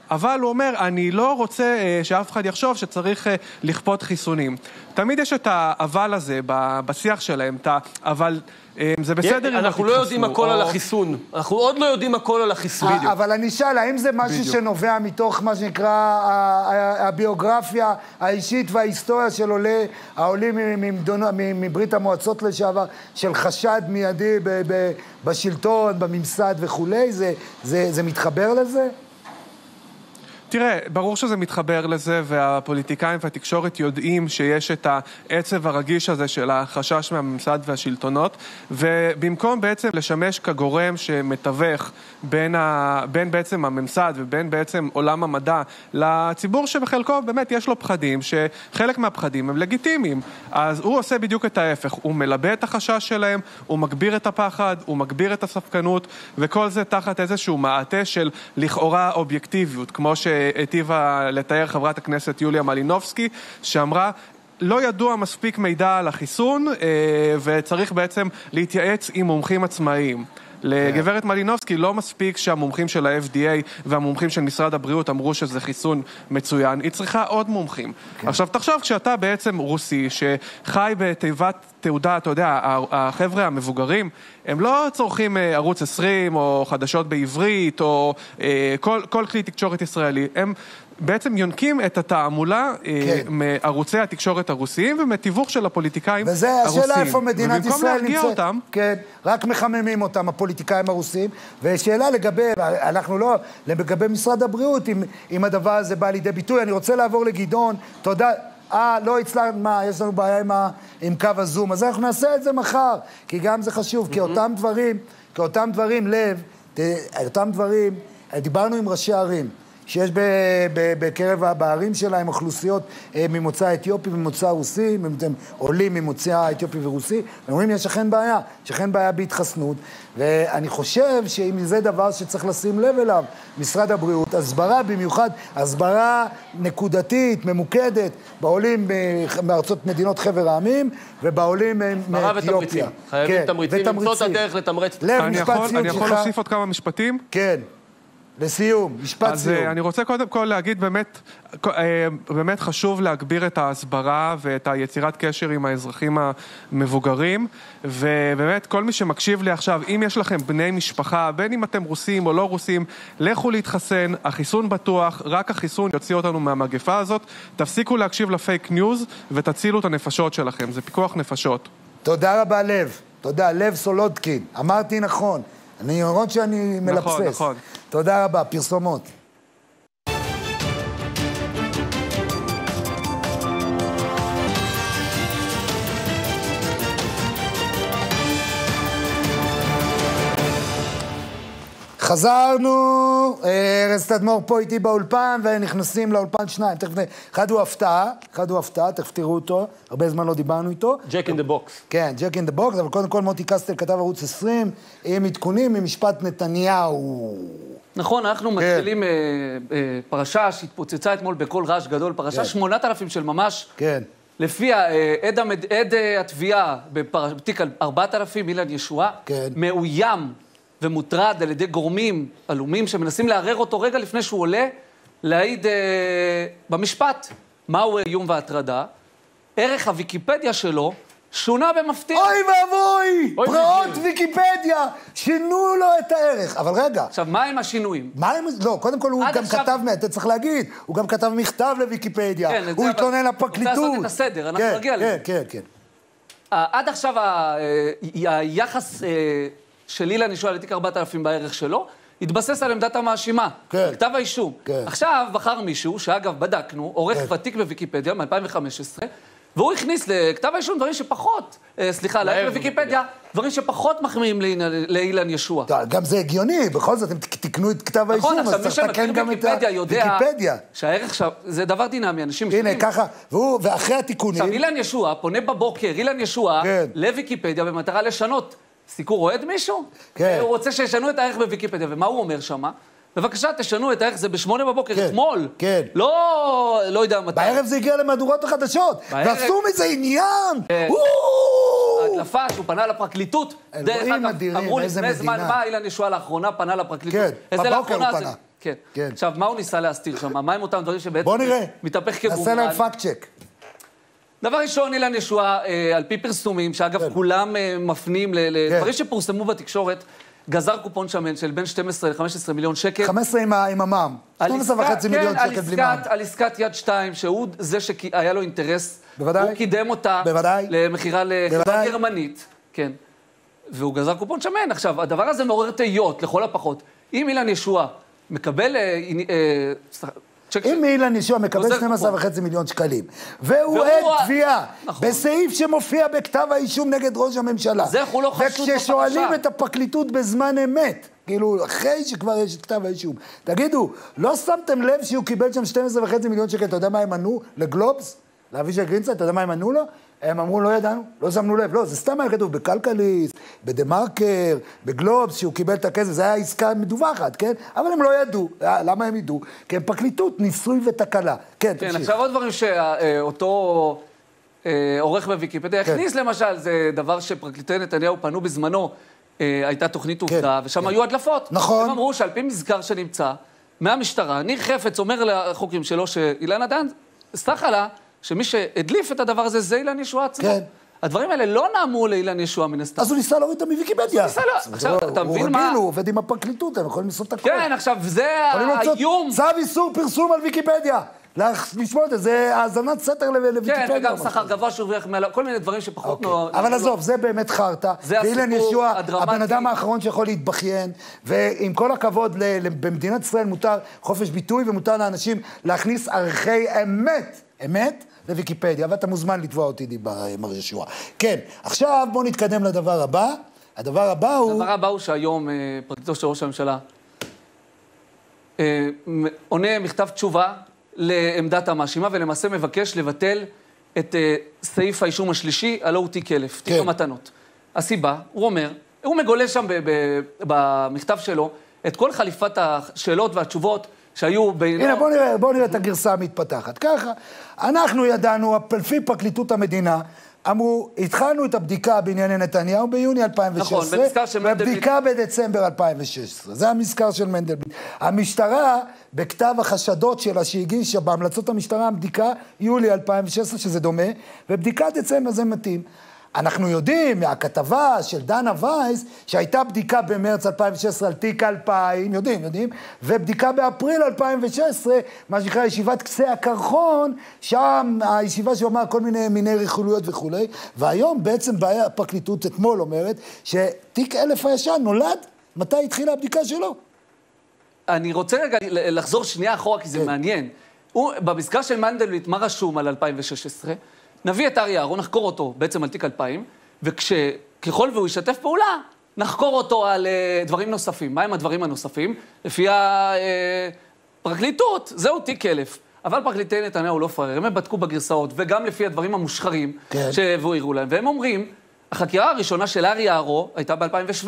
אבל הוא אומר, אני לא רוצה שאף אחד יחשוב שצריך לכפות חיסונים. תמיד יש את האבל הזה בשיח שלהם, אבל זה בסדר. אנחנו לא יודעים הכל על החיסון. אנחנו עוד לא יודעים הכל על החיסון. אבל אני שאל, האם זה משהו שנובע מתוך מה שנקרא הביוגרפיה האישית וההיסטוריה של העולים מברית המועצות לשעבר, של חשד מיידי בשלטון, בממסד וכולי? זה מתחבר לזה? תראה, ברור שזה מתחבר לזה, והפוליטיקאים והתקשורת יודעים שיש את העצב הרגיש הזה של החשש מהממסד והשלטונות, ובמקום בעצם לשמש כגורם שמתווך בין בעצם הממסד ובין בעצם עולם המדע לציבור שבחלקו באמת יש לו פחדים, שחלק מהפחדים הם לגיטימיים. אז הוא עושה בדיוק את ההפך, הוא מלבה את החשש שלהם, הוא מגביר את הפחד, הוא מגביר את הספקנות, וכל זה תחת איזשהו מעטה של לכאורה אובייקטיביות, כמו שהיטיבה לתאר חברת הכנסת יוליה מלינובסקי, שאמרה, לא ידוע מספיק מידע על החיסון, וצריך בעצם להתייעץ עם מומחים עצמאיים. לגברת מלינובסקי לא מספיק שהמומחים של ה-FDA והמומחים של משרד הבריאות אמרו שזה חיסון מצוין, היא צריכה עוד מומחים. עכשיו תחשוב, כשאתה בעצם רוסי שחי בתיבת תעודה, אתה יודע, החבר'ה המבוגרים, הם לא צורכים ערוץ 20 או חדשות בעברית או כל כלי תקשורת ישראלי, הם בעצם יונקים את התעמולה מערוצי התקשורת הרוסיים ומתיווך של הפוליטיקאים הרוסים. וזה השאלה איפה מדינת ישראל נמצאת. אותם, כן, רק מחממים אותם הפוליטיקאים הרוסים. ושאלה לגבי, אנחנו לא, לגבי משרד הבריאות, אם הדבר הזה בא לידי ביטוי. אני רוצה לעבור לגדעון. תודה. לא הצלחנו, מה, יש לנו בעיה עם קו הזום, אז אנחנו נעשה את זה מחר, כי גם זה חשוב, כי אותם דברים, לב, אותם דברים, דיברנו עם ראשי ערים, שיש בקרב בערים שלהם אוכלוסיות ממוצא אתיופי וממוצא רוסי, הם עולים ממוצא אתיופי ורוסי, ואומרים, יש אכן בעיה בהתחסנות, ואני חושב שאם זה דבר שצריך לשים לב אליו, משרד הבריאות, הסברה במיוחד, הסברה נקודתית, ממוקדת, בעולים מארצות מדינות חבר העמים, ובעולים מאתיופיה. חייבים תמריצים, למצוא את הדרך לתמרץ. אני יכול להוסיף עוד כמה משפטים? כן. לסיום, משפט סיום. אז אני רוצה קודם כל להגיד, באמת חשוב להגביר את ההסברה ואת היצירת קשר עם האזרחים המבוגרים, ובאמת כל מי שמקשיב לי עכשיו, אם יש לכם בני משפחה, בין אם אתם רוסים או לא רוסים, לכו להתחסן, החיסון בטוח, רק החיסון יוציא אותנו מהמגפה הזאת, תפסיקו להקשיב לפייק ניוז ותצילו את הנפשות שלכם, זה פיקוח נפשות. תודה רבה לב, תודה, לב סולודקין, אמרתי נכון. אני רואה שאני מלבסס. נכון. תודה רבה, פרסומות. חזרנו, ארז תדמור פה איתי באולפן, ונכנסים לאולפן שניים. אחד הוא הפתעה, תכף תראו אותו, הרבה זמן לא דיברנו איתו. ג'ק אין דה בוקס. כן, ג'ק אין דה בוקס, אבל קודם כל מוטי קסטל כתב ערוץ 20, עם עדכונים ממשפט נתניהו. נכון, אנחנו מתחילים פרשה שהתפוצצה אתמול בכל רעש גדול, פרשה 8,000 של ממש. כן. לפי עד התביעה בתיק 4,000, אילן ישועה, מאוים ומוטרד על ידי גורמים עלומים שמנסים לערער אותו רגע לפני שהוא עולה להעיד במשפט. מהו איום והטרדה? ערך הוויקיפדיה שלו שונה במפתיע. אוי ואבוי! פרעות ויקיפדיה! שינו לו את הערך. אבל רגע. עכשיו, מה עם השינויים? לא, קודם כל הוא גם כתב, אתה צריך להגיד, הוא גם כתב מכתב לוויקיפדיה. הוא התלונן לפרקליטות. רוצה לעשות את הסדר, אנחנו נגיע לזה. כן. עד עכשיו היחס של אילן ישועה לתיק 4,000 בערך שלו, התבסס על עמדת המאשימה, כתב האישום. עכשיו בחר מישהו, שאגב בדקנו, עורך ותיק בוויקיפדיה מ-2015, והוא הכניס לכתב האישום דברים שפחות, לערך בוויקיפדיה, דברים שפחות מחמיאים לאילן ישועה. גם זה הגיוני, בכל זאת הם תקנו את כתב האישום, אז צריך לתקן גם את הוויקיפדיה. שהערך זה דבר דינמי, אנשים הנה, ככה, ואחרי התיקונים... עכשיו, אילן ישועה פונה בבוקר, אילן ישועה לוויקיפדיה במטרה לשנות. סיקור אוהד מישהו? כן. הוא רוצה שישנו את הערך בוויקיפדיה, ומה הוא אומר שמה? בבקשה, תשנו את הערך, זה ב8 בבוקר, אתמול. כן. לא יודע מתי. בערב זה הגיע למהדורות החדשות, ועשו מזה עניין! ההדלפה שהוא פנה לפרקליטות, דרך אגב, אמרו לפני זמן מה אילן ישועה לאחרונה פנה לפרקליטות. כן, בבוקר הוא פנה. כן. עכשיו, מה הוא ניסה להסתיר שם? מה הם אותם דברים שבעצם... בוא נראה. מתהפך כבומרנג? נעשה להם פאקט צ'ק. דבר ראשון, אילן ישועה, על פי פרסומים, שאגב כולם מפנים לדברים שפורסמו בתקשורת, גזר קופון שמן של בין 12 ל-15 מיליון שקל. 15 עם המע"מ. 12.5 מיליון שקל בלי מע"מ. על עסקת יד 2, שהוא זה שהיה לו אינטרס. בוודאי. הוא קידם אותה. בוודאי. למחירה לחברה גרמנית. כן. והוא גזר קופון שמן. עכשיו, הדבר הזה מעורר תהיות, לכל הפחות. אם אילן ישועה מקבל... אם אילן ישועה מקבל 12.5 מיליון שקלים, והוא עד תביעה, בסעיף שמופיע בכתב האישום נגד ראש הממשלה, וכששואלים את הפרקליטות בזמן אמת, כאילו, אחרי שכבר יש את כתב האישום, תגידו, לא שמתם לב שהוא קיבל שם 12.5 מיליון שקל, אתה יודע מה הם ענו לגלובס? לאבישי גרינצייג, אתה יודע מה הם ענו לו? הם אמרו, לא ידענו, לא שמנו לב. לא, זה סתם היה כתוב בכלכליסט, בדה-מרקר, בגלובס, שהוא קיבל את הכסף, זה היה עסקה מדווחת, כן? אבל הם לא ידעו. למה הם ידעו? כי הם פרקליטות, ניסוי ותקלה. כן, תמשיך. כן, עכשיו עוד דברים שאותו עורך בוויקיפדיה הכניס, למשל, זה דבר שפרקליטי נתניהו פנו בזמנו, הייתה תוכנית עובדה, ושם היו הדלפות. נכון. הם אמרו שעל פי מזכר שנמצא, מהמשטרה, ניר חפץ אומר לחוקרים שלו שאילן עדן, סלח לה, שמי שהדליף את הדבר הזה זה אילן ישועה עצמו. כן. הדברים האלה לא נעמו לאילן ישועה מן הסתם. אז הוא ניסה להוריד אותם מוויקיפדיה. עכשיו, אתה מבין מה? הוא רגיל, הוא עובד עם הפרקליטות, הם יכולים לעשות את הכל. כן, עכשיו, זה האיום. צו איסור פרסום על ויקיפדיה. לשמוע את זה, זה האזנת סתר לוויקיפדיה. כן, וגם שכר גבוה שהרוויח מעל, כל מיני דברים שפחות... אבל עזוב, זה באמת חרטא. ואילן ישועה, הבן אדם האחרון שיכול להתבכיין, ועם כל הכבוד, במדינת ישראל מותר חופש ביטוי, ומותר לאנשים להכניס ערכי אמת לוויקיפדיה, ואתה מוזמן לתבוע אותי מר ישועה. כן, עכשיו בואו נתקדם לדבר הבא. הדבר הבא הוא שהיום פרקליטו של ראש הממשלה עונה מכתב תשובה לעמדת המאשימה, ולמעשה מבקש לבטל את סעיף האישום השלישי, הלא הוא תיק 1000, תיק המתנות. הסיבה, הוא אומר, הוא מגולה שם במכתב שלו את כל חליפת השאלות והתשובות שהיו בינו... הנה, בוא נראה את הגרסה המתפתחת. ככה, אנחנו ידענו, לפי פרקליטות המדינה, אמרו, התחלנו את הבדיקה בענייני נתניהו ביוני 2016, נכון, במזכר של מנדלבליט. ובדיקה בדצמבר 2016. זה המזכר של מנדלבליט. המשטרה, בכתב החשדות שלה שהגישה, בהמלצות המשטרה, הבדיקה יולי 2016, שזה דומה, ובדיקה דצמבר זה מתאים. אנחנו יודעים מהכתבה של דנה וייס, שהייתה בדיקה במרץ 2016 על תיק 2000, יודעים, ובדיקה באפריל 2016, מה שנקרא ישיבת קצה הקרחון, שם הישיבה שאומר כל מיני רכילויות וכו', והיום בעצם הפרקליטות אתמול אומרת, שתיק 1000 הישן נולד, מתי התחילה הבדיקה שלו? אני רוצה רגע לחזור שנייה אחורה, כי זה מעניין. במזכר של מנדלבליט, מה רשום על 2016? נביא את אריה אהרון, נחקור אותו בעצם על תיק 2000, וככל והוא ישתף פעולה, נחקור אותו על דברים נוספים. מהם הדברים הנוספים? לפי הפרקליטות, זהו תיק 1000. אבל פרקליטי נתניהו לא פראייר, הם בדקו בגרסאות, וגם לפי הדברים המושחרים שהביאו הראו להם. והם אומרים, החקירה הראשונה של אריה אהרון הייתה ב-2017.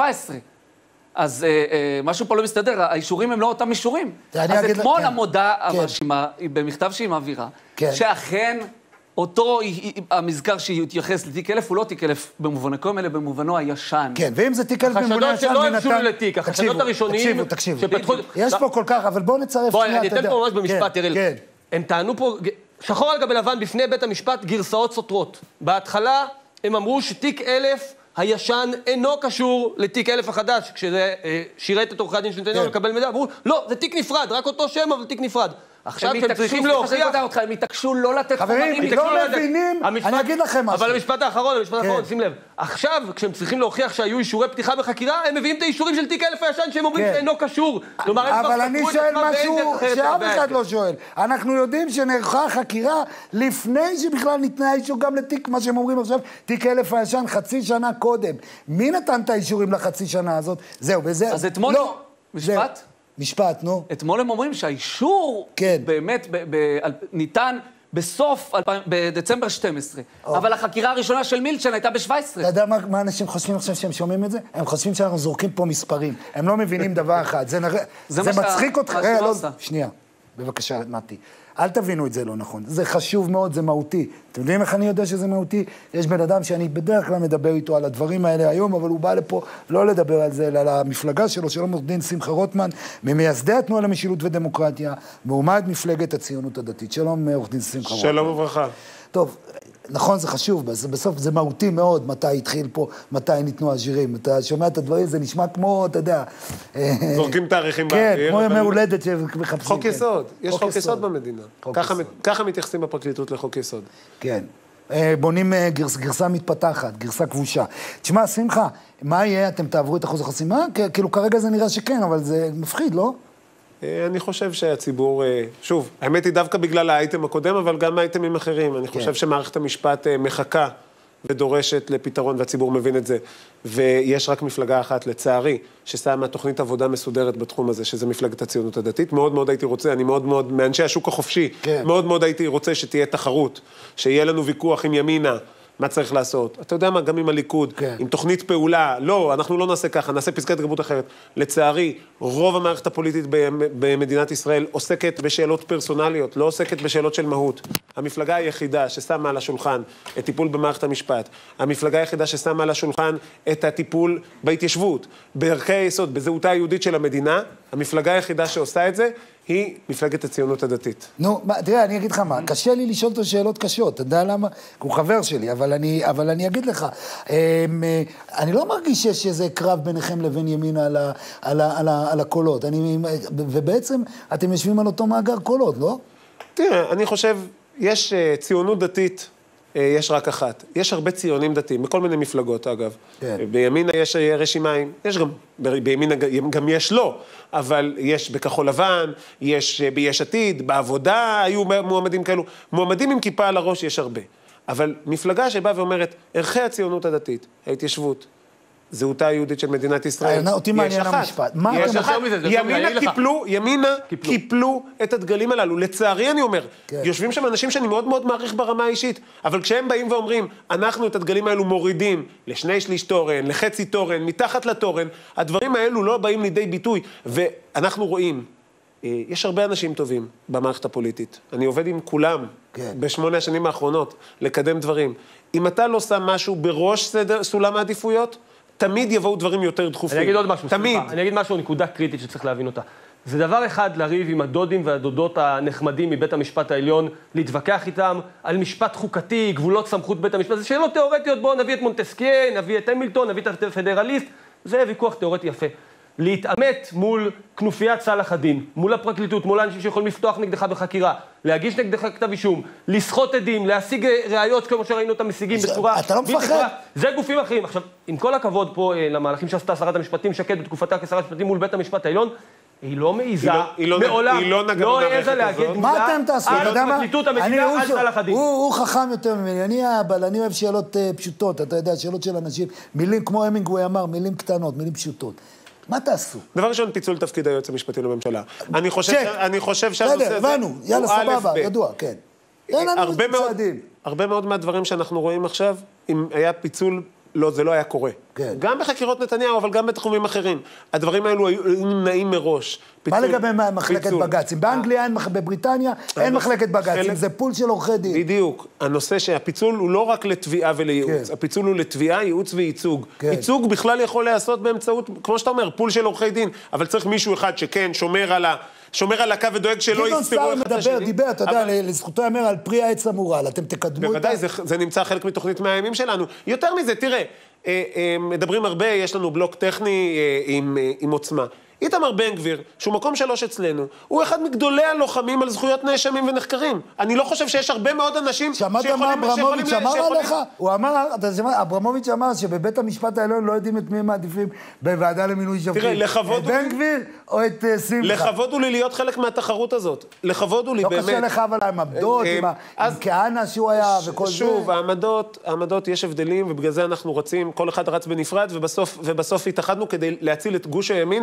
אז משהו פה לא מסתדר, האישורים הם לא אותם אישורים. אז אתמול המודעה המאשימה, במכתב שהיא מעבירה, שאכן אותו המזכר שהתייחס לתיק 1000 הוא לא תיק 1000 במובנו הקודם, אלא במובנו הישן. כן, ואם זה תיק 1000 במובנו הישן, החשדות שלא הבשילו לתיק, החשדות הראשוניים... תקשיבו, יש פה כל כך, אבל בואו נצרף... בואי, אני אתן פה ממש במשפט, יריל. הם טענו פה, שחור על גבי לבן בפני בית המשפט, גרסאות סותרות. בהתחלה הם אמרו שתיק 1000 הישן אינו קשור לתיק 1000 החדש, כשזה שירת את עורכי הדין של נתניהו לקבל מידע, אמרו, לא, זה תיק נפרד, רק אותו שם, אבל תיק נפרד. עכשיו כשהם צריכים להוכיח... הם התעקשו לא לתת חברים, לא מבינים, אני אגיד לכם משהו. אבל המשפט האחרון, שים לב. עכשיו, כשהם צריכים להוכיח שהיו אישורי פתיחה בחקירה, הם מביאים את האישורים של תיק 1000 הישן שהם אומרים שאינו קשור. אבל אני שואל משהו שאף אחד לא שואל. אנחנו יודעים שנערכה חקירה לפני שבכלל ניתנה אישור גם לתיק, מה שהם אומרים עכשיו, תיק 1000 הישן חצי שנה קודם. מי נתן את האישורים לחצי שנה הזאת? זהו, וזה... אז אתמול... משפט? משפט, נו. אתמול הם אומרים שהאישור באמת ניתן בסוף, בדצמבר 12. אבל החקירה הראשונה של מילצ'ן הייתה ב-17. אתה יודע מה אנשים חושבים עכשיו שהם שומעים את זה? הם חושבים שאנחנו זורקים פה מספרים. הם לא מבינים דבר אחד. זה מצחיק אותך. שנייה, בבקשה, נתי. אל תבינו את זה לא נכון. זה חשוב מאוד, זה מהותי. אתם יודעים איך אני יודע שזה מהותי? יש בן אדם שאני בדרך כלל מדבר איתו על הדברים האלה היום, אבל הוא בא לפה לא לדבר על זה, אלא על המפלגה שלו, שלום עורך דין שמחה רוטמן, ממייסדי התנועה למשילות ודמוקרטיה, מועמד מפלגת הציונות הדתית. שלום עורך דין שמחה רוטמן. שלום וברכה. טוב, נכון, זה חשוב, בסוף זה מהותי מאוד, מתי התחיל פה, מתי ניתנו השירים. אתה שומע את הדברים, זה נשמע כמו, אתה יודע... זורקים תאריכים באוויר. כן, כמו ימי הולדת שמחפשים. חוק יסוד, יש חוק יסוד במדינה. ככה מתייחסים בפרקליטות לחוק יסוד. כן. בונים גרסה מתפתחת, גרסה כבושה. תשמע, שמחה, מה יהיה? אתם תעברו את אחוז החסימה? כאילו כרגע זה נראה שכן, אבל זה מפחיד, לא? אני חושב שהציבור, שוב, האמת היא דווקא בגלל האייטם הקודם, אבל גם האייטמים אחרים. אני חושב שמערכת המשפט מחכה ודורשת לפתרון, והציבור מבין את זה. ויש רק מפלגה אחת, לצערי, ששמה תוכנית עבודה מסודרת בתחום הזה, שזה מפלגת הציונות הדתית. מאוד מאוד הייתי רוצה, אני מאוד מאוד, מאנשי השוק החופשי, מאוד מאוד הייתי רוצה שתהיה תחרות, שיהיה לנו ויכוח עם ימינה, מה צריך לעשות? אתה יודע מה, גם עם הליכוד, עם תוכנית פעולה, לא, אנחנו לא נעשה ככה, נעשה פסקת התגברות אחרת. לצערי, רוב המערכת הפוליטית במדינת ישראל עוסקת בשאלות פרסונליות, לא עוסקת בשאלות של מהות. המפלגה היחידה ששמה על השולחן את טיפול במערכת המשפט, המפלגה היחידה ששמה על השולחן את הטיפול בהתיישבות, בערכי היסוד, בזהותה היהודית של המדינה, המפלגה היחידה שעושה את זה, היא מפלגת הציונות הדתית. נו, תראה, אני אגיד לך מה, קשה לי לשאול אותו שאלות קשות, אתה יודע למה? הוא חבר שלי, אבל אני אגיד לך, אני לא מרגיש שיש איזה קרב ביניכם לבין ימינה על הקולות, ובעצם אתם יושבים על אותו מאגר קולות, לא? תראה, אני חושב, יש ציונות דתית, יש רק אחת. יש הרבה ציונים דתיים, בכל מיני מפלגות, אגב. בימינה יש רשימיים, יש גם, בימינה גם יש לא, אבל יש בכחול לבן, יש ביש עתיד, בעבודה היו מועמדים כאלו. מועמדים עם כיפה על הראש יש הרבה. אבל מפלגה שבאה ואומרת, ערכי הציונות הדתית, ההתיישבות, זהותה היהודית של מדינת ישראל. אותי מעניין המשפט. ימינה קיפלו את הדגלים הללו. לצערי אני אומר, יושבים שם אנשים שאני מאוד מאוד מעריך ברמה האישית, אבל כשהם באים ואומרים, אנחנו את הדגלים האלו מורידים לשני שליש תורן, לחצי תורן, מתחת לתורן, הדברים האלו לא באים לידי ביטוי. ואנחנו רואים, יש הרבה אנשים טובים במערכת הפוליטית. אני עובד עם כולם בשמונה השנים האחרונות לקדם דברים. אם אתה לא שם משהו בראש סולם העדיפויות, תמיד יבואו דברים יותר דחופים. אני אגיד עוד משהו. תמיד. אני אגיד משהו, נקודה קריטית שצריך להבין אותה. זה דבר אחד לריב עם הדודים והדודות הנחמדים מבית המשפט העליון, להתווכח איתם על משפט חוקתי, גבולות סמכות בית המשפט. זה שאלות תיאורטיות, בואו נביא את מונטסקייה, נביא את המילטון, נביא את הפדרליסט. זה ויכוח תיאורטי יפה. להתעמת מול כנופיית צלח הדין, מול הפרקליטות, מול האנשים שיכולים לפתוח נגדך בחקירה, להגיש נגדך כתב אישום, לסחוט עדים, להשיג ראיות כמו שראינו אותם משיגים בצורה... אתה לא מפחד? זה גופים אחרים. עכשיו, עם כל הכבוד פה למהלכים שעשתה שרת המשפטים שקד בתקופתה כשרת המשפטים מול בית המשפט העליון, היא לא מעיזה, מעולם, לא העיזה להגיד מה אתם תעשו? על פרקליטות המדינה, על צלח הדין. הוא חכם יותר ממני, אני אוהב שאלות פשוטות, אתה יודע, שאלות של אנשים, מילים כמו המינגווי אמר, מילים קטנות, מילים פשוטות. מה תעשו? דבר ראשון, פיצול תפקיד היועץ המשפטי לממשלה. אני חושב שהנושא הזה... הבנו, יאללה, סבבה, ידוע, כן. הרבה מאוד מהדברים שאנחנו רואים עכשיו, אם היה פיצול, לא, זה לא היה קורה. גם בחקירות נתניהו, אבל גם בתחומים אחרים. הדברים האלו היו נעים מראש. מה לגבי מחלקת בג"צים? באנגליה, בבריטניה, אין מחלקת בג"צים, זה פול של עורכי דין. בדיוק. הנושא שהפיצול הוא לא רק לתביעה ולייעוץ, הפיצול הוא לתביעה, ייעוץ וייצוג. ייצוג בכלל יכול להיעשות באמצעות, כמו שאתה אומר, פול של עורכי דין, אבל צריך מישהו אחד שכן שומר על הקו ודואג שלא יסתרו אחד את השני. דיבר, אתה יודע, לזכותו יאמר על פרי העץ המורל, אתם תקדמו אותה. בוודאי, זה נמצא חלק מתוכנית 100 הימים שלנו. יותר מזה, תראה, מדברים הרבה, יש לנו בלוק טכני עם עוצמה. איתמר בן גביר, שהוא מקום 3 אצלנו, הוא אחד מגדולי הלוחמים על זכויות נאשמים ונחקרים. אני לא חושב שיש הרבה מאוד אנשים שמעת מה אברמוביץ' אמר עליך? הוא אמר, אברמוביץ' אמר שבבית המשפט העליון לא יודעים את מי הם מעדיפים בוועדה למינוי שופטים. תראה, לכבוד את בן גביר או את שמחה? לכבוד הוא לי להיות חלק מהתחרות הזאת. לכבוד הוא לי באמת. לא קשה לך אבל עם עמדות, עם כהנא שהוא היה וכל זה. שוב, העמדות יש הבדלים, ובגלל זה אנחנו רצים, כל אחד רץ בנפרד, ובסוף התאחדנו כדי להציל את גוש הימין וכדי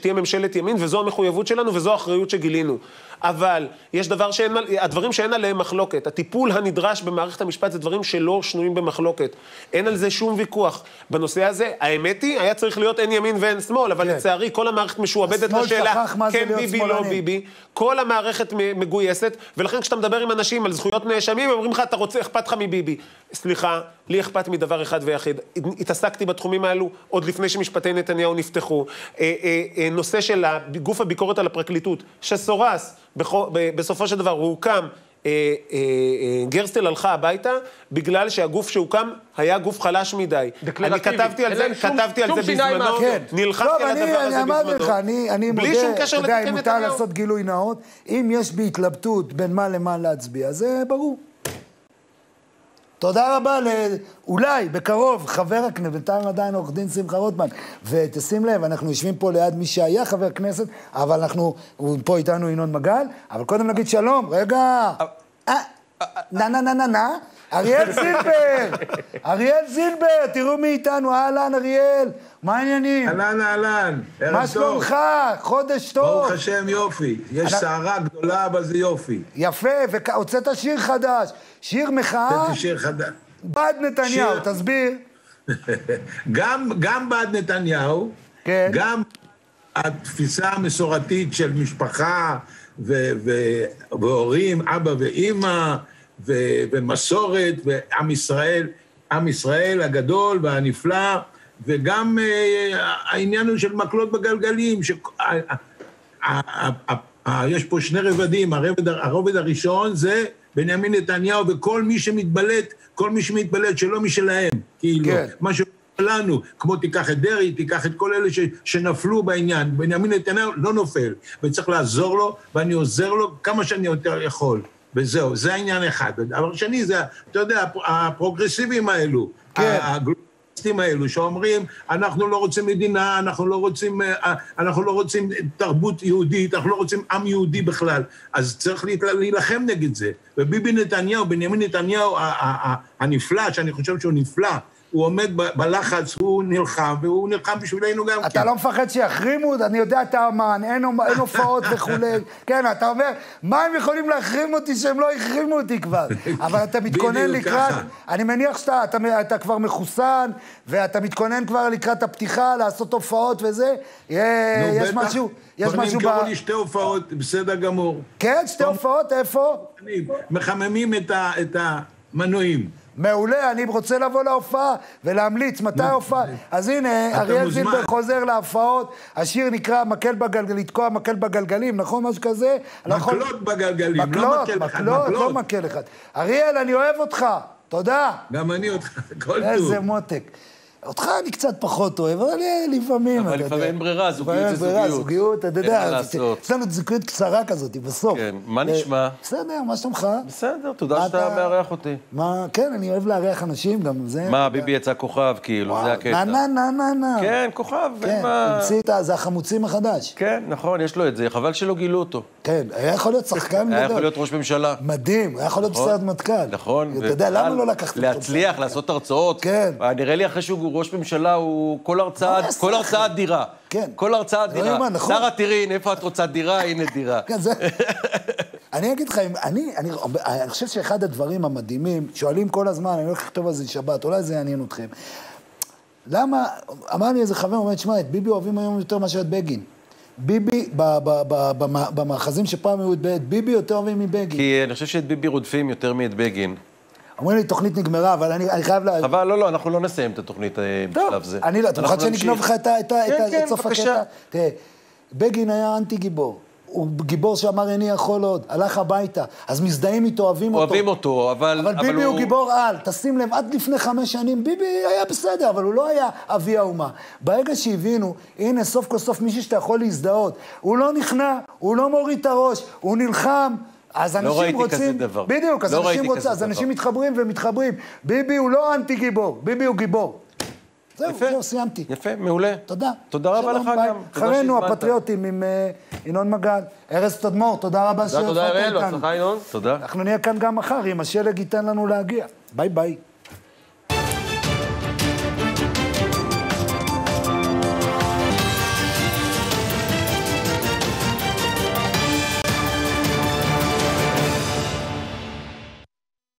שתהיה ממשלת ימין, וזו המחויבות שלנו, וזו האחריות שגילינו. אבל יש הדברים שאין עליהם מחלוקת. הטיפול הנדרש במערכת המשפט זה דברים שלא שנויים במחלוקת. אין על זה שום ויכוח. בנושא הזה, האמת היא, היה צריך להיות אין ימין ואין שמאל, אבל לצערי כל המערכת משועבדת לשאלה, כן ביבי, לא ביבי. כל המערכת מגויסת, ולכן כשאתה מדבר עם אנשים על זכויות נאשמים, הם אומרים לך, אתה רוצה, אכפת לך מביבי. סליחה, לי אכפת מדבר אחד ויחיד. התעסקתי בתחומים האלו עוד לפני שמשפטי נתניהו נפתחו. נושא של גוף הביקורת על הפרקליטות, שסורס, בסופו של דבר הוא הוקם, גרסטל הלכה הביתה, בגלל שהגוף שהוקם היה גוף חלש מדי. אני כתבתי על זה בזמנו, נלחמתי על הדבר הזה בזמנו. אני מודה, אתה יודע, אם מותר לעשות גילוי נאות, אם יש בהתלבטות בין מה למה להצביע, זה ברור. תודה רבה, אולי בקרוב חבר הכנסת, בינתיים עדיין עורך דין שמחה רוטמן, ותשים לב, אנחנו יושבים פה ליד מי שהיה חבר כנסת, אבל פה איתנו ינון מגל, אבל קודם נגיד שלום, רגע, אריאל זילבר, אריאל זילבר, תראו מי איתנו, אהלן אריאל, מה העניינים? אהלן, מה שלומך? חודש טוב. ברוך השם יופי, יש שערה גדולה אבל זה יופי. יפה, והוצאת שיר חדש, שיר מחאה. הוצאתי שיר חדש. בעד נתניהו, תסביר. גם בעד נתניהו, גם התפיסה המסורתית של משפחה והורים, אבא ואמא, ומסורת, ועם ישראל הגדול והנפלא, וגם העניין הוא של מקלות בגלגלים, יש פה שני רבדים, הרובד הראשון זה בנימין נתניהו, וכל מי שמתבלט שלא משלהם, כאילו, מה שלנו, כמו תיקח את דרעי, תיקח את כל אלה שנפלו בעניין, בנימין נתניהו לא נופל, וצריך לעזור לו, ואני עוזר לו כמה שאני יותר יכול. וזהו, זה העניין אחד. אבל שני, זה, אתה יודע, הפרוגרסיבים האלו, הגלובליסטים האלו, שאומרים, אנחנו לא רוצים מדינה, אנחנו לא רוצים תרבות יהודית, אנחנו לא רוצים עם יהודי בכלל. אז צריך להילחם נגד זה. וביבי נתניהו, בנימין נתניהו, הנפלא, שאני חושב שהוא נפלא, הוא עומד בלחץ, הוא נלחם, והוא נלחם בשבילנו גם. אתה לא מפחד שיחרימו? אני יודע, אתה אמן, אין הופעות וכולי. כן, אתה אומר, מה הם יכולים להחרים אותי שהם לא יחרימו אותי כבר? אבל אתה מתכונן לקראת, אני מניח שאתה כבר מחוסן, ואתה מתכונן כבר לקראת הפתיחה, לעשות הופעות וזה. יש משהו... קוראים קראו לי שתי הופעות, בסדר גמור. כן, שתי הופעות, איפה? מחממים את המנועים. מעולה, אני רוצה לבוא להופעה ולהמליץ מתי ההופעה. אז הנה, אריאל זילבר חוזר להופעות, השיר נקרא מקל בגלגלים, לתקוע מקל בגלגלים, נכון? משהו כזה? מקלות בגלגלים, לא מקל אחד. מקלות, לא מקל אחד. אריאל, אני אוהב אותך, תודה. גם אני אותך, כל טוב. איזה מותק. אותך אני קצת פחות אוהב, אבל לפעמים... אבל לפעמים אין ברירה, זוגיות זה זוגיות. זוגיות, אתה יודע, יש לנו זוגיות קצרה כזאת, בסוף. כן, מה נשמע? בסדר, מה שלומך? בסדר, תודה שאתה מארח אותי. כן, אני אוהב לארח אנשים, גם זה... מה, ביבי יצא כוכב, כאילו, זה הקטע. נה. כן, כוכב. כן, זה החמוצים החדש. כן, נכון, יש לו את זה, חבל שלא גילו אותו. כן, היה יכול להיות שחקן גדול. היה יכול להיות ראש ממשלה. מדהים, היה יכול להיות בסיירת מטכ"ל. נכון. אתה יודע, למה לא לקחת אותו? להצליח, לעשות הרצאות. כן. נראה לי אחרי שהוא ראש ממשלה, הוא כל הרצאה דירה. כן. כל הרצאה דירה. שרה, תראי, איפה את רוצה דירה? הנה דירה. כן, זה... אני אגיד לך, אני חושב שאחד הדברים המדהימים, שואלים כל הזמן, אני הולך לכתוב על זה שבת, אולי זה יעניין אתכם. למה, אמר לי איזה חבר, אומר, תשמע, את ביבי אוהבים היום יותר מאשר את בגין. ביבי, במאחזים שפעם היו את ביבי יותר אוהבים מבגין. כי אני חושב שאת ביבי רודפים יותר מאת בגין. אומרים לי, תוכנית נגמרה, אבל אני חייב לה... אבל לא, אנחנו לא נסיים את התוכנית בשלב זה. אני לא, אתה מוכן שנגנוב לך את סוף הקטע? תראה, בגין היה אנטי גיבור. הוא גיבור שאמר איני יכול עוד, הלך הביתה, אז מזדהים איתו, אוהבים אותו. אוהבים אותו, אבל ביבי הוא גיבור על, תשים לב, עד לפני 5 שנים, ביבי היה בסדר, אבל הוא לא היה אבי האומה. ברגע שהבינו, הנה סוף כל סוף מישהו שאתה יכול להזדהות, הוא לא נכנע, הוא לא מוריד את הראש, הוא נלחם, אז אנשים רוצים... בדיוק, אז אנשים רוצים, אז אנשים מתחברים ומתחברים. ביבי הוא לא אנטי גיבור, ביבי הוא גיבור. זהו, סיימתי. יפה, מעולה. תודה. תודה רבה לך גם. אחרינו הפטריוטים עם ינון מגל. ארז תדמור, תודה רבה תודה אראל, בהצלחה ינון. תודה. אנחנו נהיה כאן גם מחר, אם השלג ייתן לנו להגיע. ביי ביי.